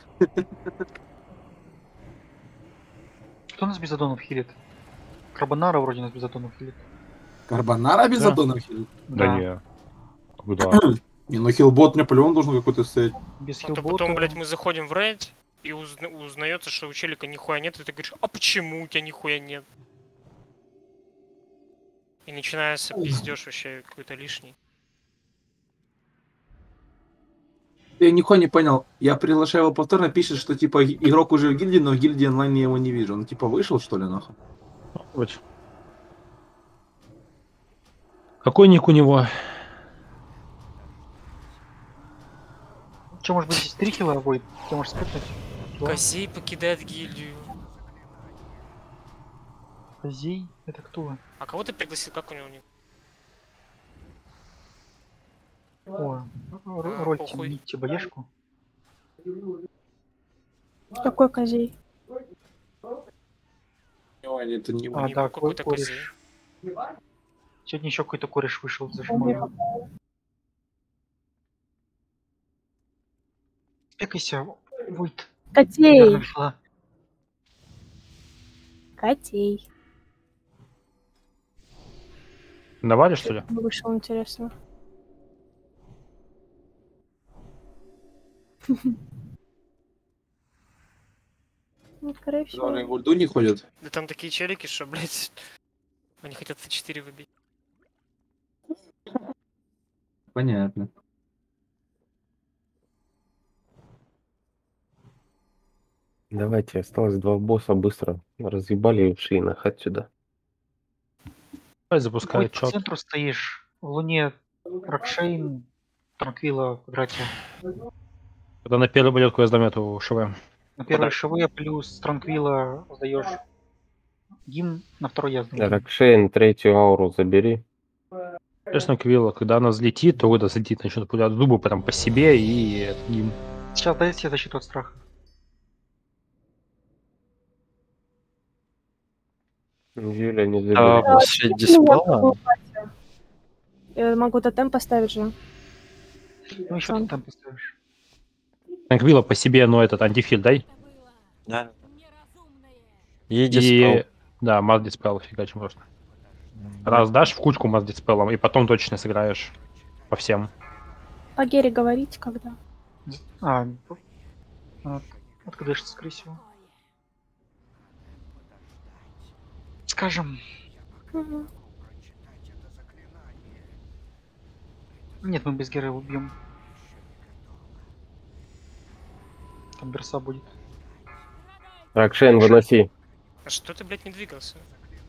C: Кто нас без аддонов хилит? Карбонара вроде нас без аддонов хилит.
K: Карбонара без
E: Да.
K: аддонов хилит?
E: Да,
C: Да.
E: не. Куда?
K: Не, ну хилбот мне по-любому должен какой-то стоять.
C: Без
F: А то
C: хилбота.
F: потом, блядь, мы заходим в рейд, и узна- узнается, что у челика нихуя нет, и ты говоришь, а почему у тебя нихуя нет? И начинается пиздеж вообще какой-то лишний.
K: Я нихуя не понял. Я приглашаю его повторно, пишет, что типа игрок уже в гильдии, но в гильдии онлайн я его не вижу. Он типа вышел, что ли, нахуй?
E: Вот. Какой ник у него?
C: Че, может быть, здесь три хила будет? Ты можешь спрятать? Два.
F: Козей покидает гильдию.
C: Козей? Это кто?
F: А кого ты пригласил, как у него ник?
C: О,
F: А,
C: роль
F: похуй.
C: Нитти Боешку.
B: Какой козей?
K: Ой, это не
C: А,
F: него
C: да,
F: какой-то
C: ко-
F: козей.
C: кореш. Сегодня еще какой-то кореш вышел, зажимаю. Спекайся, Войт.
B: Котей!
C: Наверное, взяла.
B: Котей.
E: Давали, что ли?
B: Вышел, интересно. Ну, скорее всего.
K: Они в ульду не ходят.
F: Да там такие челики, что, блядь, они хотят Т четыре выбить.
K: Понятно.
D: Давайте, осталось два босса, быстро разъебали и ушли нахуй отсюда.
E: Давай запускай
C: Войт, по
E: отчет.
C: центру стоишь. В Луне Рокшейн, Транквила в квадрате.
E: Когда на первый пойдет квест замету ШВ.
C: На первой ШВ плюс Транквила сдаешь гимн, на второй я сдаю.
D: Рокшейн, третью ауру забери.
E: Честно, Квилла, когда она взлетит, то когда взлетит, начнет пулять зубы прям по себе и это, им.
C: Сейчас дай себе защиту от страха.
D: Юля не
H: А,
D: забери.
H: после диспела?
B: Я могу тотем поставить же.
C: Ну еще ты там поставишь.
E: Квилла по себе, но этот антифиль дай.
H: Да. И
E: И
H: диспел.
E: да, масс диспел фигачь можно. Раз дашь в кучку масс диспелом, и потом точно сыграешь по всем.
B: По Гере говорить когда?
C: А, от, откуда же, скорее всего. Скажем.
B: Мгм.
C: Нет, мы без Геры убьем. Там берса будет.
D: Рокшейн, выноси.
F: А что ты, блядь, не двигался?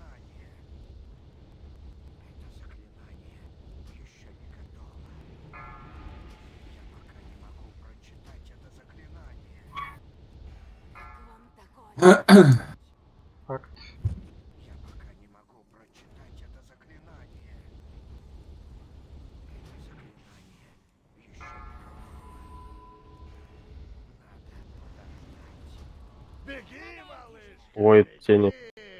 C: Факт.
J: Беги, малыш!
D: Ой, тени.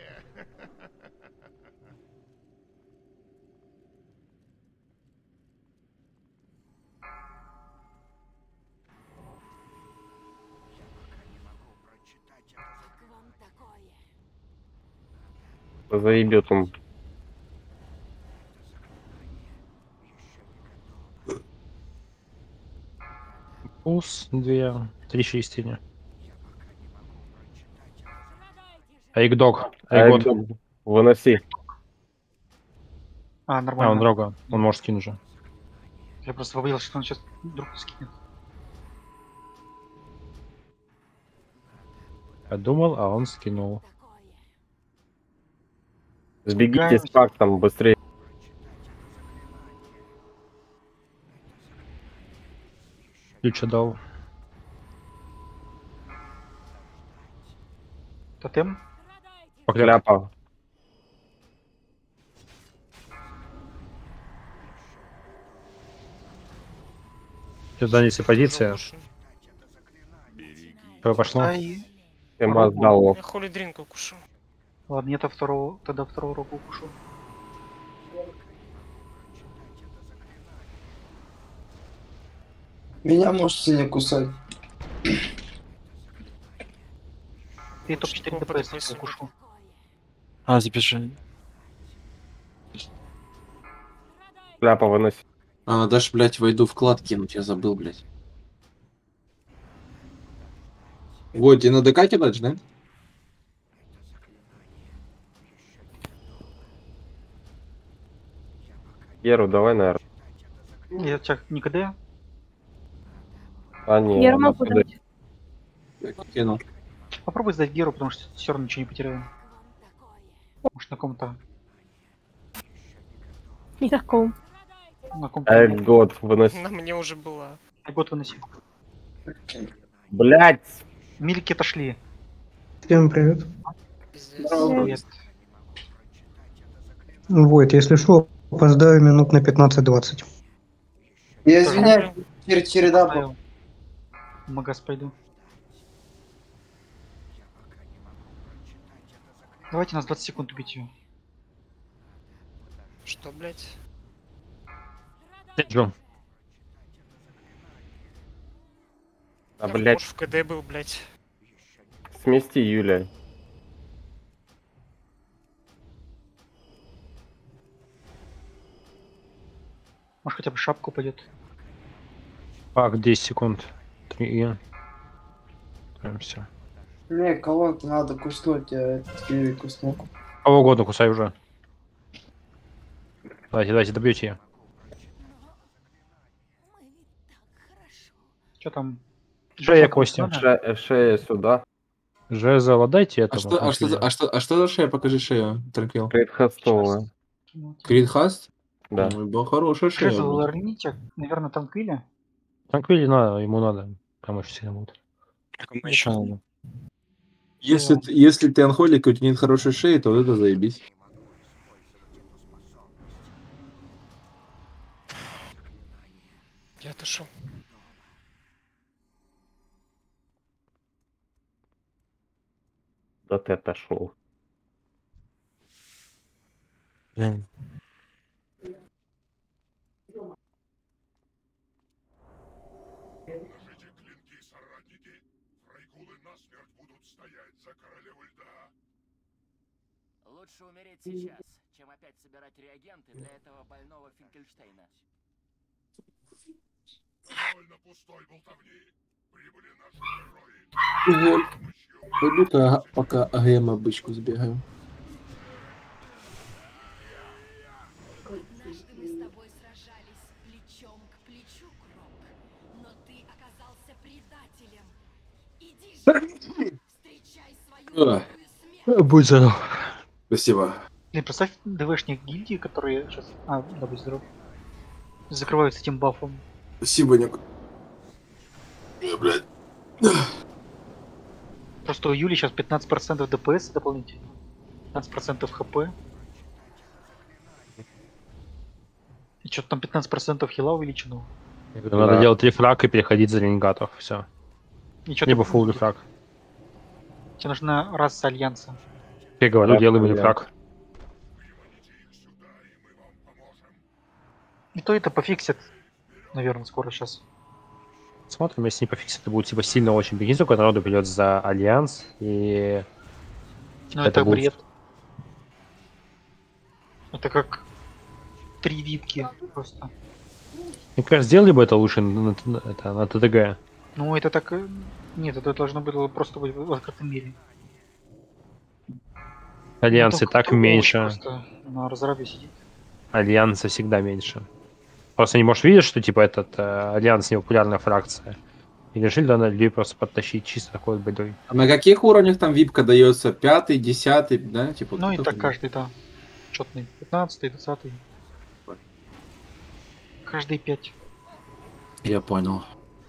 D: Заебет он.
E: Пус, две, три шестини. Эйгдог. Эйгод.
D: Эйгдог, выноси.
C: А,
E: А,
C: нормально.
E: он дрога. Он может скинуть уже.
C: Я просто побоялся, что он сейчас вдруг скинет.
E: Я думал, а он скинул.
D: Сбегите с фактом быстрее.
E: Ключ отдал.
C: Тотем?
D: Покляпа.
E: Сюда неси позиция. Что пошло?
C: Ай.
D: Эма сдал.
F: Я хули дринку кушу.
C: Ладно, я-то второго, тогда второго руку кушу.
L: Меня можете не кусать.
C: И топ четыре ДПС кушу.
H: А, забежи.
D: Кляпа выноси.
K: А, даже, блядь, войду вклад кинуть, я забыл, блядь. Вот, тебе на ДК кидать, да?
D: Геру давай, наверное.
C: Я тебя никогда.
D: А, не,
B: Геру
D: она
B: могу
D: туда-
B: дать.
K: Кинул.
C: Попробуй сдать Геру, потому что все равно ничего не потеряем. Может на ком-то.
B: Не таком.
C: На ком-то.
D: Эйгод, выноси.
F: На мне уже была.
C: Год выноси.
D: Блять!
C: Милики отошли.
L: Всем привет.
F: Пиздец.
C: Привет.
L: Вот, если что, опоздаю минут на пятнадцать-двадцать. Я
C: Тоже
L: извиняюсь, чер- череда была.
C: Поставил. В магаз пойду. Давайте нас двадцать секунд убить ее.
F: Что, блядь?
E: Держу.
D: А,
F: Я
D: блять,
F: в КД был, блядь.
D: смести Юля.
C: Может хотя бы шапку пойдет.
E: Пак, десять секунд. три и... Прям все.
L: Не, кого-то надо куснуть, я теперь куснул.
E: Кого угодно кусай уже. Давайте, давайте, добьете ее.
C: Что там?
E: Шея,
C: Жопа
E: Костя.
C: надо?
D: Ше- Шея сюда.
E: Жезл, отдайте
K: А
E: этому.
K: что, а, что, за- а, что, а что за шея? Покажи шею, Транквил.
D: Предхостовая.
K: Кридхаст?
D: Да.
K: Ой, была хорошая шея.
C: Жезл
K: блядь.
C: ларните, наверное, танквили.
E: Танквили надо, ему надо. Там очень сильно будет.
H: Кому еще надо?
K: Если, ты- если ты анхолик, и у тебя нет хорошей шеи, то вот это заебись.
F: Я отошел.
D: Да ты отошел.
H: Блин.
M: Лучше умереть сейчас, чем опять собирать реагенты для этого больного Финкельштейна.
J: Довольно пустой болтовни. Прибыли наши герои.
K: Уволь. Пойду-ка пока АГМ обычку сбегаю.
G: Однажды мы с тобой сражались плечом к плечу, Крок. Но ты оказался предателем. Иди же, встречай свою
K: А,
G: смерть.
E: Будь здоров.
K: спасибо.
C: Блин, представь ДВшник гильдии, которые сейчас... А, да, будь здоров. Закрывают с этим бафом.
K: Спасибо, Ник. Э, блядь.
C: Просто у Юли сейчас пятнадцать процентов ДПС дополнительно. пятнадцать процентов ХП. И что-то там пятнадцать процентов хила увеличено.
E: Надо
D: Да.
E: делать рефраг и переходить за ренегатов. Все.
C: И чё
E: Либо
C: ты-
E: фулл рефраг.
C: Тебе нужна раса Альянса.
E: Я говорю,
D: Да,
E: делаем
D: да.
E: рефраг.
C: И то это пофиксит, наверное, скоро сейчас.
E: Смотрим, если не пофиксит, это будет типа сильно очень бегить, сколько народу придет за Альянс и...
C: Но
E: Это
C: это,
E: будет-
C: бред. Это как три випки просто.
E: Мне кажется, сделали бы это лучше на, на- это, на ТТГ.
C: Ну это так... э, Нет, это должно было просто быть в открытом мире.
E: Альянс и
C: Ну,
E: так
C: Овощ
E: меньше.
C: просто на разрабе сидит.
E: Альянса всегда меньше. Просто не можешь видеть, что типа этот э, Альянс непопулярная фракция. И решили да, людей просто подтащить чисто такой бедой.
K: А на каких уровнях там випка дается? Пятый, десятый, да? Типа, вот
C: Ну и
K: это
C: так
K: вот.
C: каждый, да. Четный. Пятнадцатый, двадцатый. Каждый пять.
K: Я понял.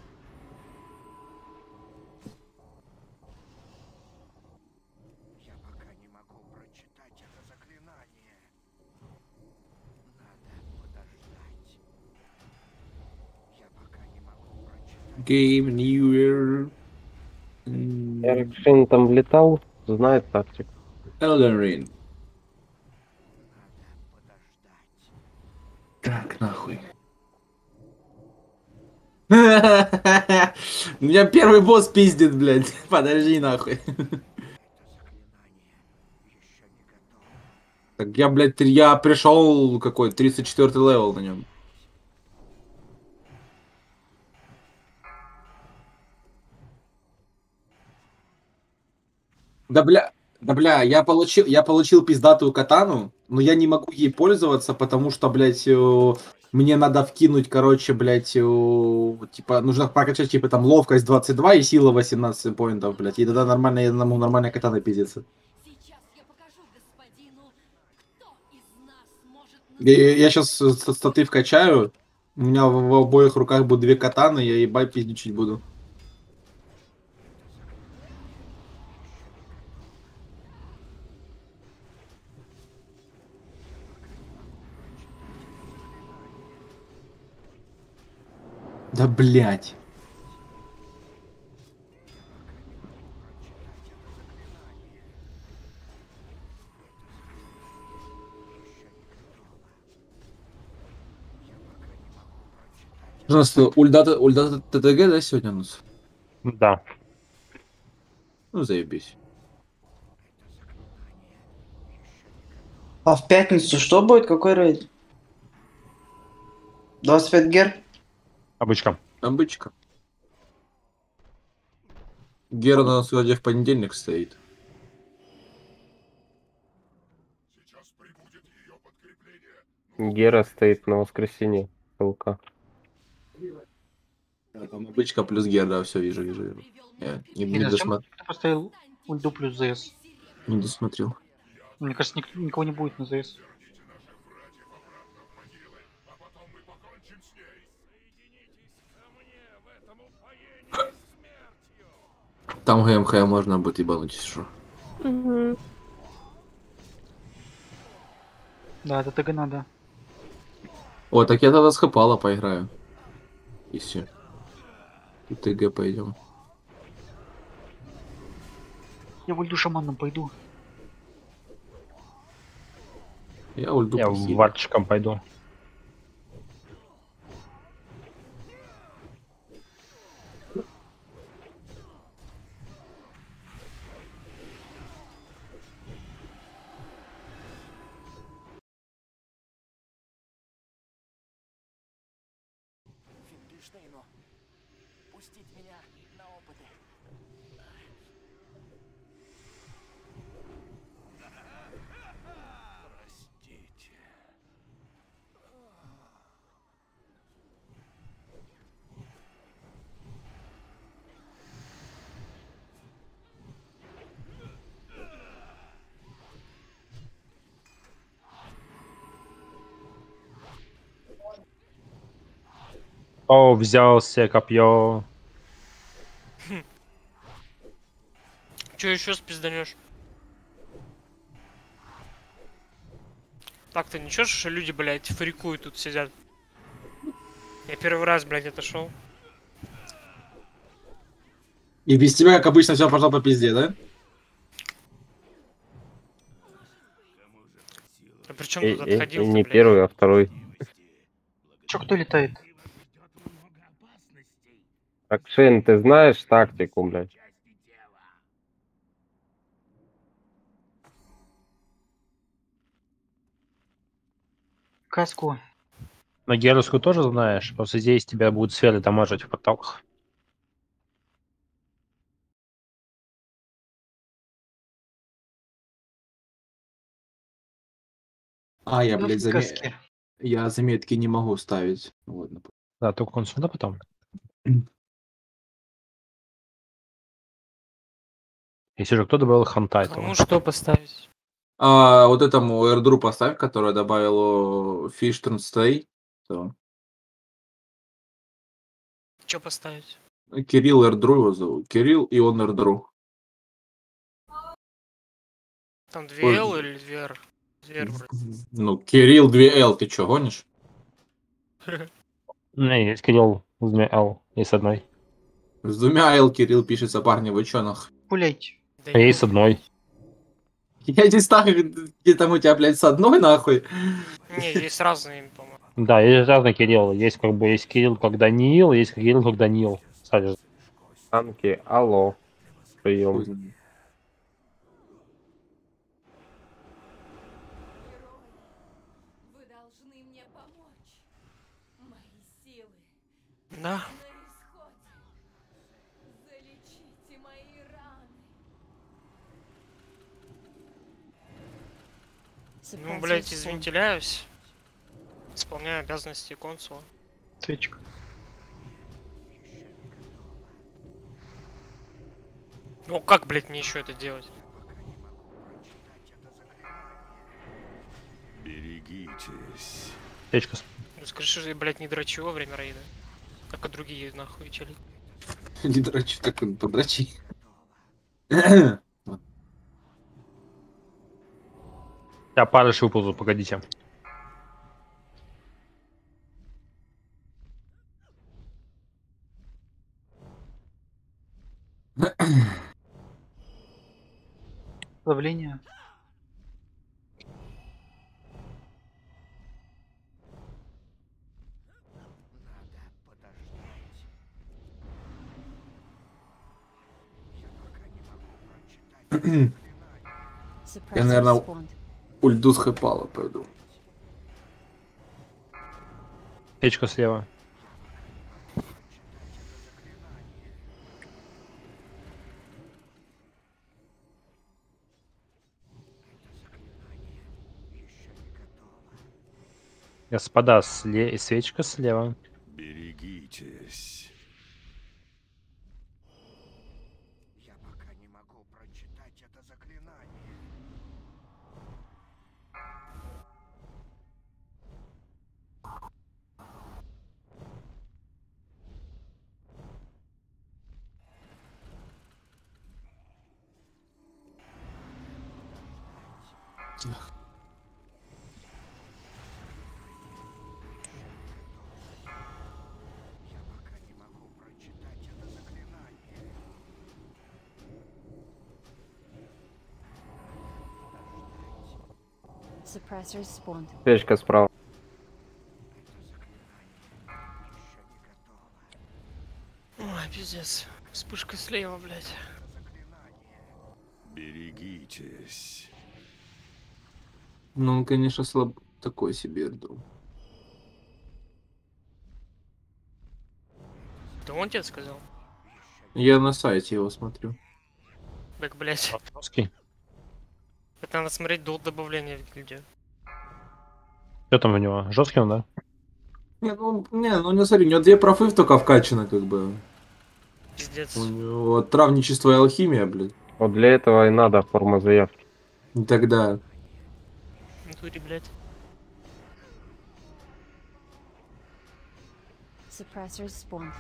K: Game New Year.
D: Эрикшин там летал, знает тактику.
K: Elden Ring. Так, нахуй. У меня первый босс пиздит, блядь. Подожди, нахуй. Так я, блядь, я пришел какой тридцать четвёртый левел на нем. Да бля, да бля, я получил, я получил пиздатую катану, но я не могу ей пользоваться, потому что, блядь, э, мне надо вкинуть, короче, блядь, э, типа, нужно прокачать, типа, там, ловкость двадцать два и сила восемнадцать поинтов, блядь, и тогда нормально, я могу нормально катаной пиздиться. И я сейчас статы вкачаю, у меня в, в обоих руках будут две катаны, я ебать пиздючить буду. Да блять. Пожалуйста, ульдата, ульдата ТТГ, да, сегодня у нас?
E: Да.
K: Ну, заебись.
N: А в пятницу что будет? Какой рейд? двадцать пять гер?
E: Обычка.
K: Обычка. Гера у нас сегодня в понедельник стоит.
D: Гера стоит на воскресенье. СЛК.
K: Да, там обычка плюс Гера, да, все вижу, вижу, вижу. Я не, не,
C: Или зачем
K: досмотр...
C: ты поставил ульду плюс ЗС?
K: не досмотрел.
C: Мне кажется, ник- никого не будет на ЗС.
K: Там ГМХ можно будет ебануть, если что.
B: Мгм.
C: Да, это ТГ надо.
K: О, так я тогда с Хэпала поиграю. И все. И ТГ пойдем.
C: Я в ульду шаманом пойду.
K: Я ульду
E: Я
K: похилю.
E: варчиком пойду.
M: Финкельштейну. Пустить меня на опыты. Простите.
E: О, взял себе копье.
F: Че еще спизданешь? Так-то ничего, что люди, блядь, фрикуют тут сидят. Я первый раз, блядь, отошел.
K: И без тебя, как обычно, все пошло по пизде, да?
F: А при чем
D: И,
F: тут
D: и-
F: отходил?
D: и не первый, а второй.
C: Че, кто летает?
D: Акшин, ты знаешь тактику, блядь?
C: Каску.
E: Но Геруску тоже знаешь? Просто здесь тебя будут сферы дамажить в поток.
K: А, я,
C: Ну,
K: блядь,
C: в
K: заме...
C: каске.
K: я заметки не могу ставить. Ладно.
E: Да, только он сюда потом. Если же кто добавил хантай, то...
F: Кому что поставить?
K: А вот этому эрдру поставь, который добавил Fish Turn Stay. То.
F: Что поставить?
K: Кирилл эрдру его зовут. Кирилл и он эрдру.
F: Там две Л или две Р? Две Р вроде.
K: Ну, Кирилл две Л, ты чё, гонишь?
E: Не, есть Кирилл с двумя Л, есть с одной.
K: С двумя Л Кирилл пишется, парни, вы чё нах?
C: Пуляйте.
E: А есть с одной.
K: Я не знаю, где там у тебя, блядь, с одной нахуй.
F: Не, есть разные, по-моему.
E: Да, есть разные Кириллы. Есть как бы есть Кирилл как Даниил, есть Кирилл как Даниил. Кстати,
D: Танки, алло. Прием.
G: Вы должны мне помочь. Мои силы
F: Да.
G: на исходе. Залечите мои раны.
F: Ну, блять, извентиляюсь. Исполняю обязанности консула.
C: Свечка.
F: Ну как, блять, мне еще это делать?
I: Берегитесь.
E: Печка.
F: Ну скажи, что я, блять, не дрочу во время рейда. Как и другие, нахуй, чели.
K: Не дрочи, так он подрочи.
E: Я парыш выползу, погодите.
C: Давление.
K: Я, наверное, ульду с хэпала пойду.
E: Печка слева. Господа, сле... свечка слева.
I: Берегитесь.
J: Я пока не могу прочитать это заклинание. Я пока не могу прочитать это заклинание.
O: Suppressors spawned.
D: Печка справа.
F: Ой, пиздец. Вспышка слева, блять.
I: Берегитесь.
K: Ну, он, конечно, слаб... такой себе эрдру.
F: Да он тебе сказал?
K: Я на сайте его смотрю.
F: Так, блять.
E: Русский.
F: Это надо смотреть до добавления в гильдию.
E: Что там у него? Жесткий он, да?
K: Не, ну, не, ну не смотри, у него две профы только вкачаны, как бы.
F: Пиздец.
K: У него травничество и алхимия, блядь.
D: Вот для этого и надо форма заявки.
K: И тогда.
F: Натуре, блять.
O: Suppressors spawned.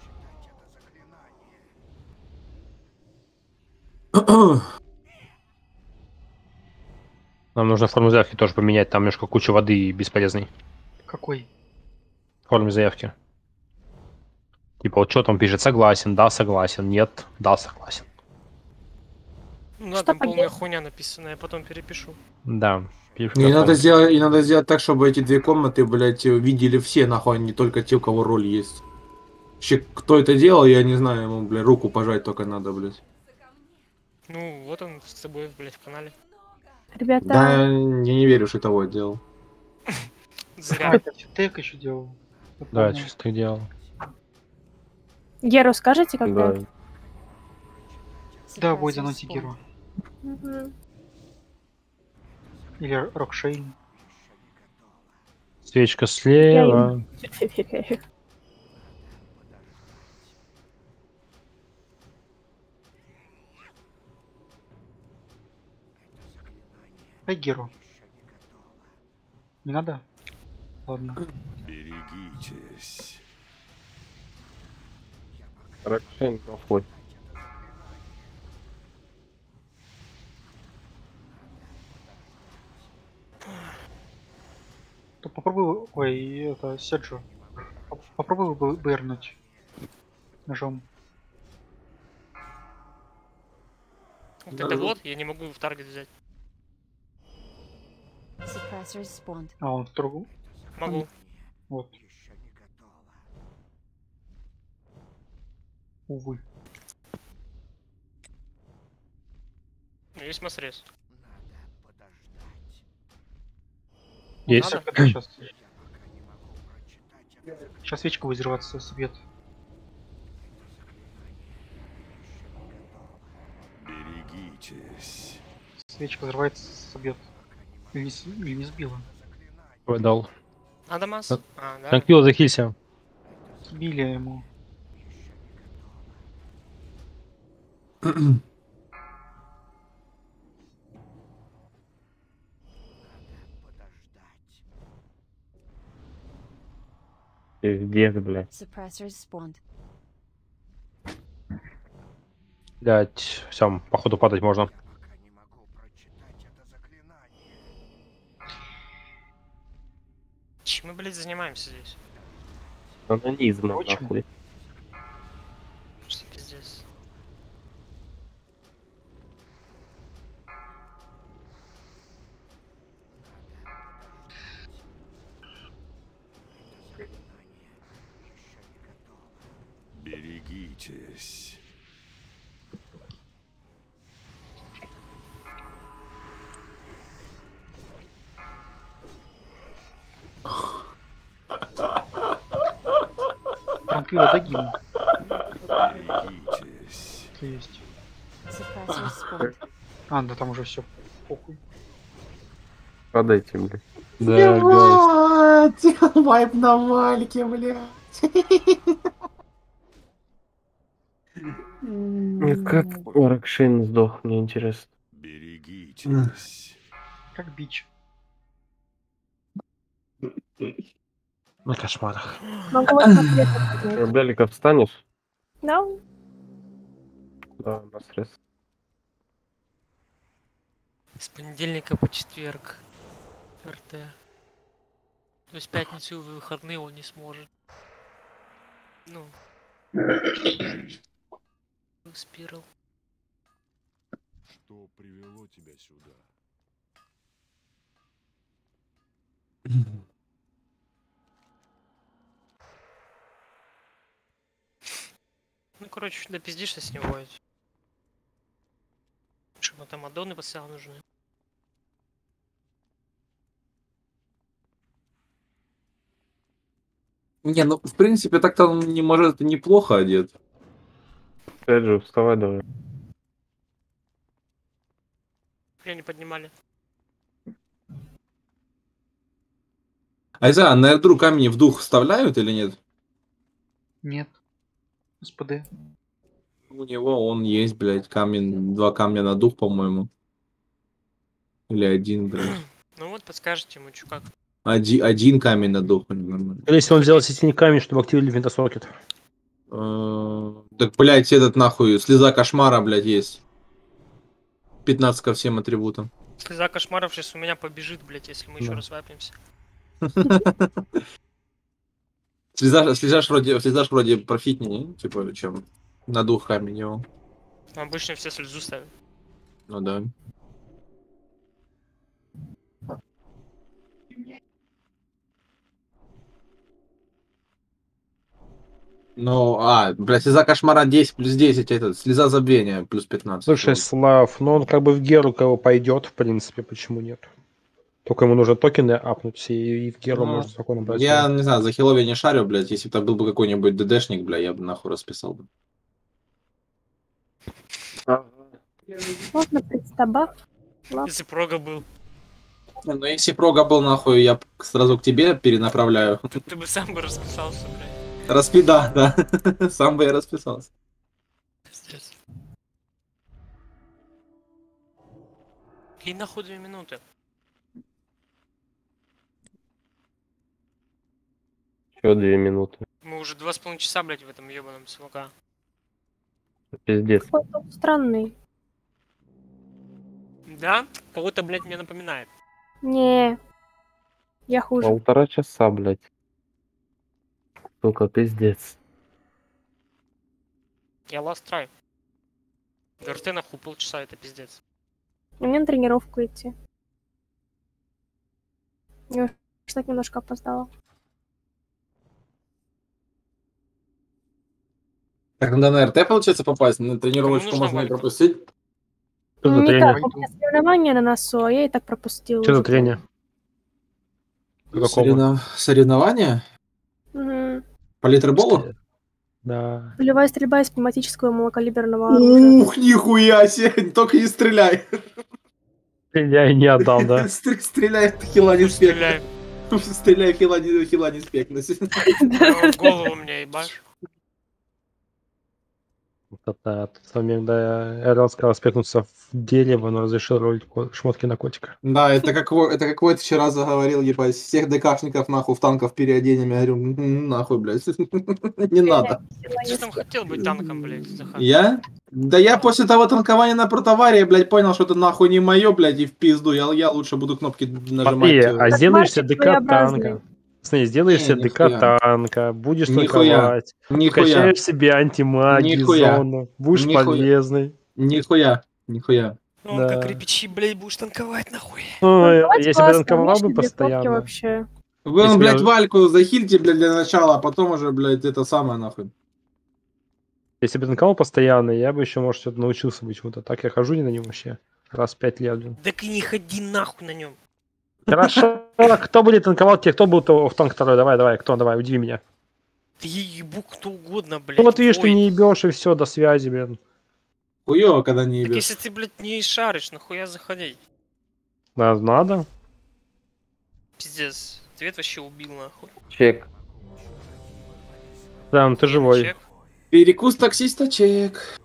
E: Нам нужно форму заявки тоже поменять, там немножко куча воды и бесполезной.
C: Какой?
E: В форме заявки. Типа вот что там пишет, согласен, да, согласен, нет, да, согласен.
F: Ну да, там полная хуйня написана, я потом перепишу.
E: Да. пишет
K: И
E: на
K: надо,
E: форме.
K: сделать, и надо сделать так, чтобы эти две комнаты, блядь, видели все, нахуй, а не только те, у кого роль есть. Вообще, кто это делал, я не знаю, ему, блядь, руку пожать только надо, блядь.
F: Ну, вот он с тобой, блять, в канале.
B: Ребята,
K: Да, я не верю, что того делал.
F: Зря.
C: Это Тег еще делал.
E: Да, чисто делал.
B: Геру скажете, когда?
E: Да.
C: Да, будет заносить Геру.
B: Мгм.
C: Или Рокшейн.
E: Свечка
B: Я
E: слева.
B: им доверяю.
C: Дай Геру. Не надо? Ладно.
I: Берегитесь.
D: Ракшейн проходит.
C: То попробуй, ой, это, Серджо. Поп- Попробуй бы- бэрнуть ножом.
F: Вот это вот, я не могу в таргет взять.
O: Suppressors spawned.
C: А, он в другу?
F: Могу.
C: Вот. Увы.
F: Есть масрез.
E: Есть.
C: Надо? Сейчас. Сейчас свечка будет взрываться, свет.
I: Берегитесь.
C: Свечка взрывается, собьет. Или не, с- или не сбила.
E: Ой, дал.
F: Адамас?
E: Так.
F: А, да.
E: Tranquilo, захилься.
C: Сбили ему.
D: Пиздец, блядь.
O: Suppressors spawned.
E: Блять, все, походу падать можно.
F: Чем мы, блядь, занимаемся здесь?
D: Анонизм,
C: Очень.
D: нахуй.
F: Что пиздец.
I: Берегитесь.
C: Транквила, дай гимн.
I: Берегитесь.
C: Что есть.
O: Suppressors spawned.
C: А, да там уже все. Похуй.
D: Падайте, блядь.
E: Да, гайс.
K: Ебать! Вайп на вальке, блядь.
D: Ну, Как Ракшейн сдох, мне интересно.
I: Берегитесь.
C: Как бич.
E: На кошмарах.
B: Могу вас на свет поднять.
D: Белика встанешь?
B: Да?
D: Да, на срез.
F: С понедельника по четверг. РТ. То есть в пятницу и в выходные он не сможет. Ну. Спирал.
I: Что привело тебя сюда?
F: Ну, короче, допиздишься с него. Что там аддоны постоянно нужны.
K: Не, ну, в принципе, так-то он не может неплохо одет.
D: Опять же, вставай давай.
F: Меня не поднимали.
K: Айза, на эрдру камни в дух вставляют или нет?
C: Нет. Господи.
K: У него он есть, блядь, камень, два камня на дух, по-моему. Или один, блядь.
F: Ну вот, подскажете ему, чё как.
K: Один, один камень на дух. нормально.
E: Если он сделал сетевой камень, чтобы активировали винтосокет.
K: Э, Так, блядь, этот нахуй, слеза кошмара, блядь, есть. пятнадцать ко всем атрибутам.
F: Слеза кошмаров сейчас у меня побежит, блять, если мы еще
K: Да.
F: раз вапнемся.
K: Слеза, слезаш вроде, слезаш вроде профитнее, типа, чем на дух камень его.
F: Обычно все слезу ставят.
K: Ну да. Ну, а, блядь, слеза кошмара десять плюс десять, этот, слеза забвения плюс пятнадцать.
E: Слушай, Слав, ну он как бы в Геру кого пойдет, в принципе, почему нет? Только ему нужно токены апнуть, и, и в Геру
K: Ну,
E: можно спокойно брать.
K: Я не знаю, за хилов я не шарю, блядь. Если бы там был бы какой-нибудь ДДшник, бля, я бы нахуй расписал бы.
B: Можно представать.
F: Если прога был.
K: Ну, если прога был, нахуй, я сразу к тебе перенаправляю.
F: Ты бы сам бы расписался, блядь.
K: Распи, да, да. Сам бы я расписался.
F: Пиздец. И нахуй две минуты.
D: Еще две минуты.
F: Мы уже два с половиной часа, блядь, в этом ебаном СВК.
D: Пиздец.
B: Какой-то странный.
F: Да? Кого-то, блядь, мне напоминает.
B: Не, я хуже.
D: Полтора часа, блядь. Сука, пиздец.
F: Я last try. В РТ нахуй полчаса, это пиздец.
B: Мне на тренировку идти. Я, кстати, немножко опоздала.
K: Так, надо на РТ, получается, попасть? На тренировочку
F: нужна
K: можно и
F: валька.
K: пропустить?
E: Что за трение?
B: Никак, у меня соревнования на носу, а я и так пропустила.
E: Что за
B: уже.
E: трение? Какого?
K: Соревно- Соревнования?
B: Мгм.
K: По литерболу?
E: Да.
B: Полевая стрельба из пневматического малокалиберного оружия.
K: Ух, нихуя себе! Только не стреляй!
E: Я и не отдал, да.
K: Стр- Стреляй в хила не спек.
F: Стреляй.
K: Стреляй в хила не хила не спекнуть.
F: Ну, в голову мне ебашь.
E: Вот это тот момент, да, Эрл сказал спекнуться в дерево, но разрешил ролить ко- шмотки на котика.
K: Да, это как, Во- это как Войт вчера заговорил, ебать, всех ДКшников нахуй в танков переоденем. Я говорю, «М, нахуй, блядь, не надо.
F: Ты же там хотел быть танком, блядь, Захар.
K: Я? Да я после того танкования на протоваре, блядь, понял, что это нахуй не мое, блядь, и в пизду. Я, я лучше буду кнопки нажимать.
E: Смотри,
K: э,
E: а сделаешь себе
B: мальчик
E: ДК
B: своеобразный.
E: танка. Смотри, сделаешь
K: Не,
E: себе
K: нихуя.
E: ДК танка, будешь
K: Нихуя.
E: танковать,
K: Нихуя.
E: качаешь себе антимагию,
K: Нихуя.
E: зону, будешь
K: Нихуя.
E: полезный.
K: Нихуя, нихуя.
F: Ну, он как
E: Да.
F: репечи, блядь, будешь танковать нахуй.
E: Ой,
B: Танковать
E: если бы
B: классно,
E: танковал
B: умеешь
E: бы
B: ли без кнопки
E: постоянно.
B: вообще?
K: Вы,
E: Если
K: блядь,
E: я-
K: Вальку захильте, блядь, для начала, а потом уже, блядь, это самое, нахуй.
E: Если бы танковал постоянно, я бы еще, может, что-то научился бы чему-то. Так я хожу не на нем вообще. Раз в пять лет, блин.
F: Так и не ходи нахуй на нем.
E: Хорошо, кто будет танковал тебе? Кто был то в танк второй? Давай, давай, кто, давай, удиви меня.
F: Ты ебу кто угодно, блядь.
E: Ну вот видишь, ты
F: Войд.
E: не ебешь, и все, до связи, блин.
K: Хуёво, когда не
F: Так
K: ебешь.
F: если ты, блядь, не шаришь, нахуя заходить?
E: Да, надо.
F: Пиздец. Ответ вообще убил, нахуй.
D: Чек.
E: Да, ну ты живой.
F: Чек.
K: Перекус таксиста чек.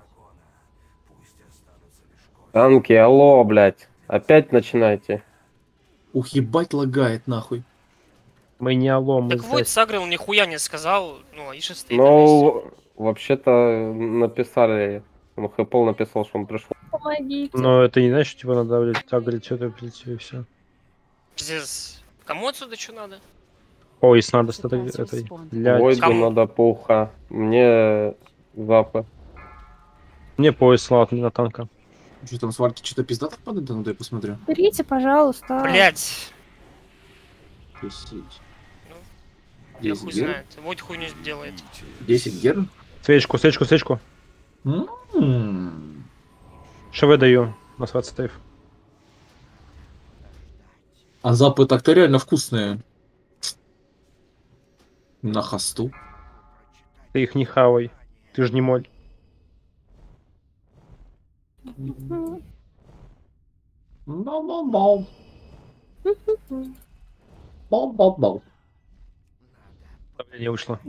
D: Танки, алло, блядь. Опять начинайте.
K: Ух, ебать лагает, нахуй.
E: Мы не алло, мы
F: Так Войд
E: здесь.
F: сагрил, нихуя не сказал. Ну, а Иша стоит на месте.
D: Ну, вообще-то написали. Ну, Хэппл написал, что он пришел.
B: Помогите.
E: Но это не значит, типа, надо, блядь, так, говорить, что-то прийти и все.
F: Пиздец. Кому отсюда что надо?
E: Ой, если надо что-то этой. Для...
D: Войду
F: Кому?
D: надо пауха. Мне запы.
E: Мне пояс слал на танка.
K: Что там, сварки что-то пиздато падает? Ну, дай посмотрю.
B: Берите, пожалуйста.
F: Блять.
K: десять.
F: Я
K: десять
F: хуй
K: гер?
F: знает. Войд хуйню делает.
K: десять гер?
E: Свечку, свечку, свечку.
K: М.
E: ШВ даю на двадцать стейв.
K: А запы так-то реально вкусные. На хосту.
E: Ты их не хавай. Ты же не моль.
B: Мгм.
K: Бау-бау-бау. Бау-бау-бау.
E: Не вышло.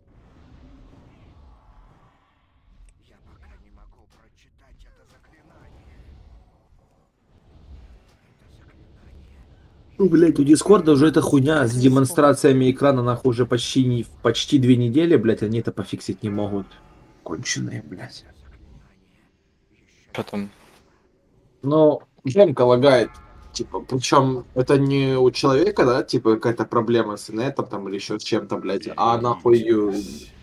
K: Ну, блядь, у Дискорда уже эта хуйня с демонстрациями экрана нахуй уже почти, не, почти две недели, блядь, они это пофиксить не могут. Конченые, блядь.
H: Что там?
K: Ну, демка лагает. Типа, причем это не у человека, да, типа какая-то проблема с инетом там или еще с чем-то, блядь, а нахуй э,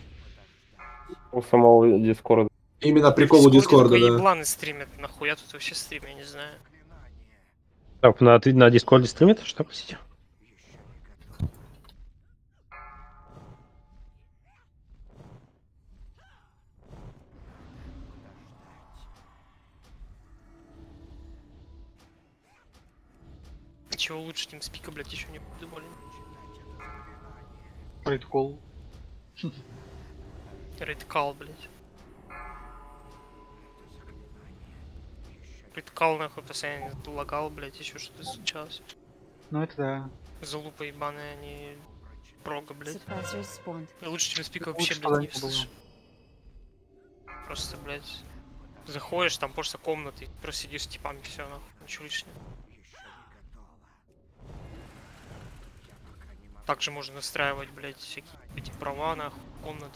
D: У самого Дискорда.
K: именно прикол у
F: Дискорде
K: Дискорда,
F: только
K: да.
F: ебланы стримят. Нахуя тут вообще стрим, я не знаю.
E: Так, на, ты на Дискорде стримит, что, простите?
F: Чего лучше TeamSpeak, блядь, еще не придумали.
C: Рейдкол.
F: Рейдкал, блядь. Приткал нахуй, постоянно лагал, блядь, еще что-то случалось.
C: Ну это да.
F: Залупа ебаная, они прога, блядь.
O: Suppressors spawned.
F: И лучше через пик вообще,
C: Лучше
F: блядь,
C: тогда
F: не
C: не было.
F: слышу. Просто, блядь, заходишь, там просто комнаты, просто сидишь с типами, все, нахуй, ничего лишнего. Также можно настраивать, блядь, всякие эти права, нахуй, комнаты.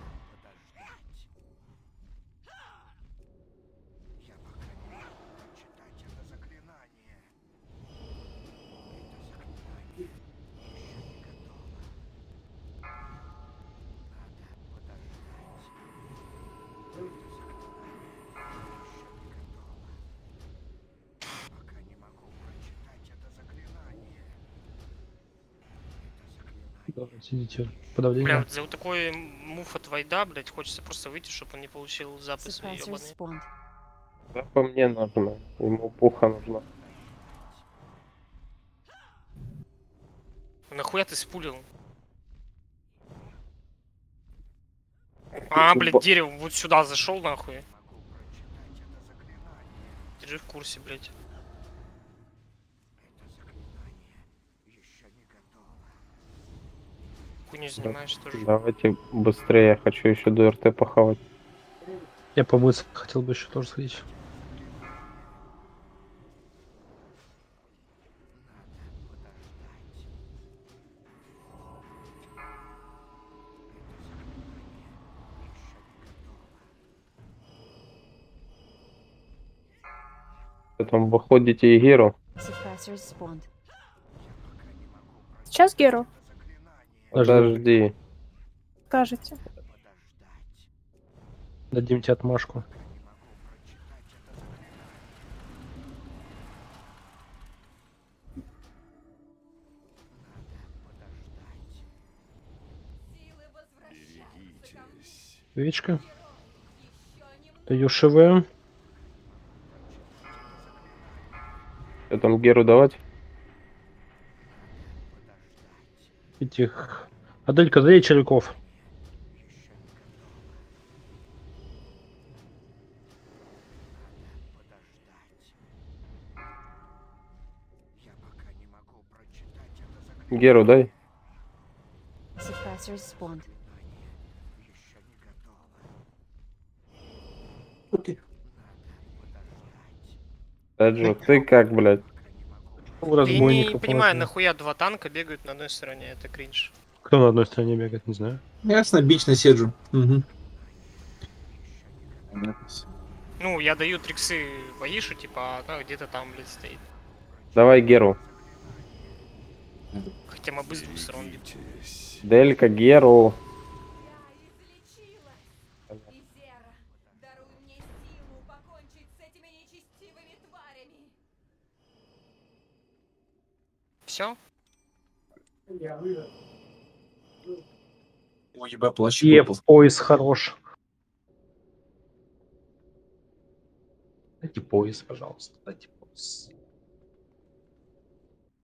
E: Давайте идите.
F: Бля,
E: Подавление.
F: вот за вот такой мув от Вайда, блядь, хочется просто выйти, чтобы он не получил запасы
O: Suppressors
F: ебаные.
O: spawned.
D: Да, по мне нужно. Ему пуха нужна.
F: Нахуя ты спулил? А, блядь, дерево вот сюда зашел, нахуй. Держи в курсе, блядь. Хуйню занимаешь тоже.
D: Давайте быстрее, я хочу еще до РТ похавать.
E: Я помыться хотел бы еще тоже сходить.
D: Потом выходите и Геру.
O: Suppressors spawned.
B: Сейчас Геру
D: Подожди.
B: скажете.
E: Дадим тебе отмашку. Свечка. Даю ШВ.
D: Что там Геру давать?
E: Этих... Аделька, дай червяков.
D: Геру дай.
O: Suppressors spawned.
D: Таджо, ты как, блядь?
F: Я не понимаю, нахуя два танка бегают на одной стороне, это кринж.
E: Кто на одной стороне бегает, не знаю.
K: Ясно, бич на седжу. Угу.
F: Ну, я даю триксы Ваишу, типа, а она где-то там, блядь, стоит.
D: Давай Геру.
F: Хотя мы бы с двух сторон бьют.
D: Делька, Геру.
F: Все?
K: Ой, ебать, плащ
E: Еп,
K: выпал.
E: пояс хорош. Дайте пояс, пожалуйста. Дайте пояс.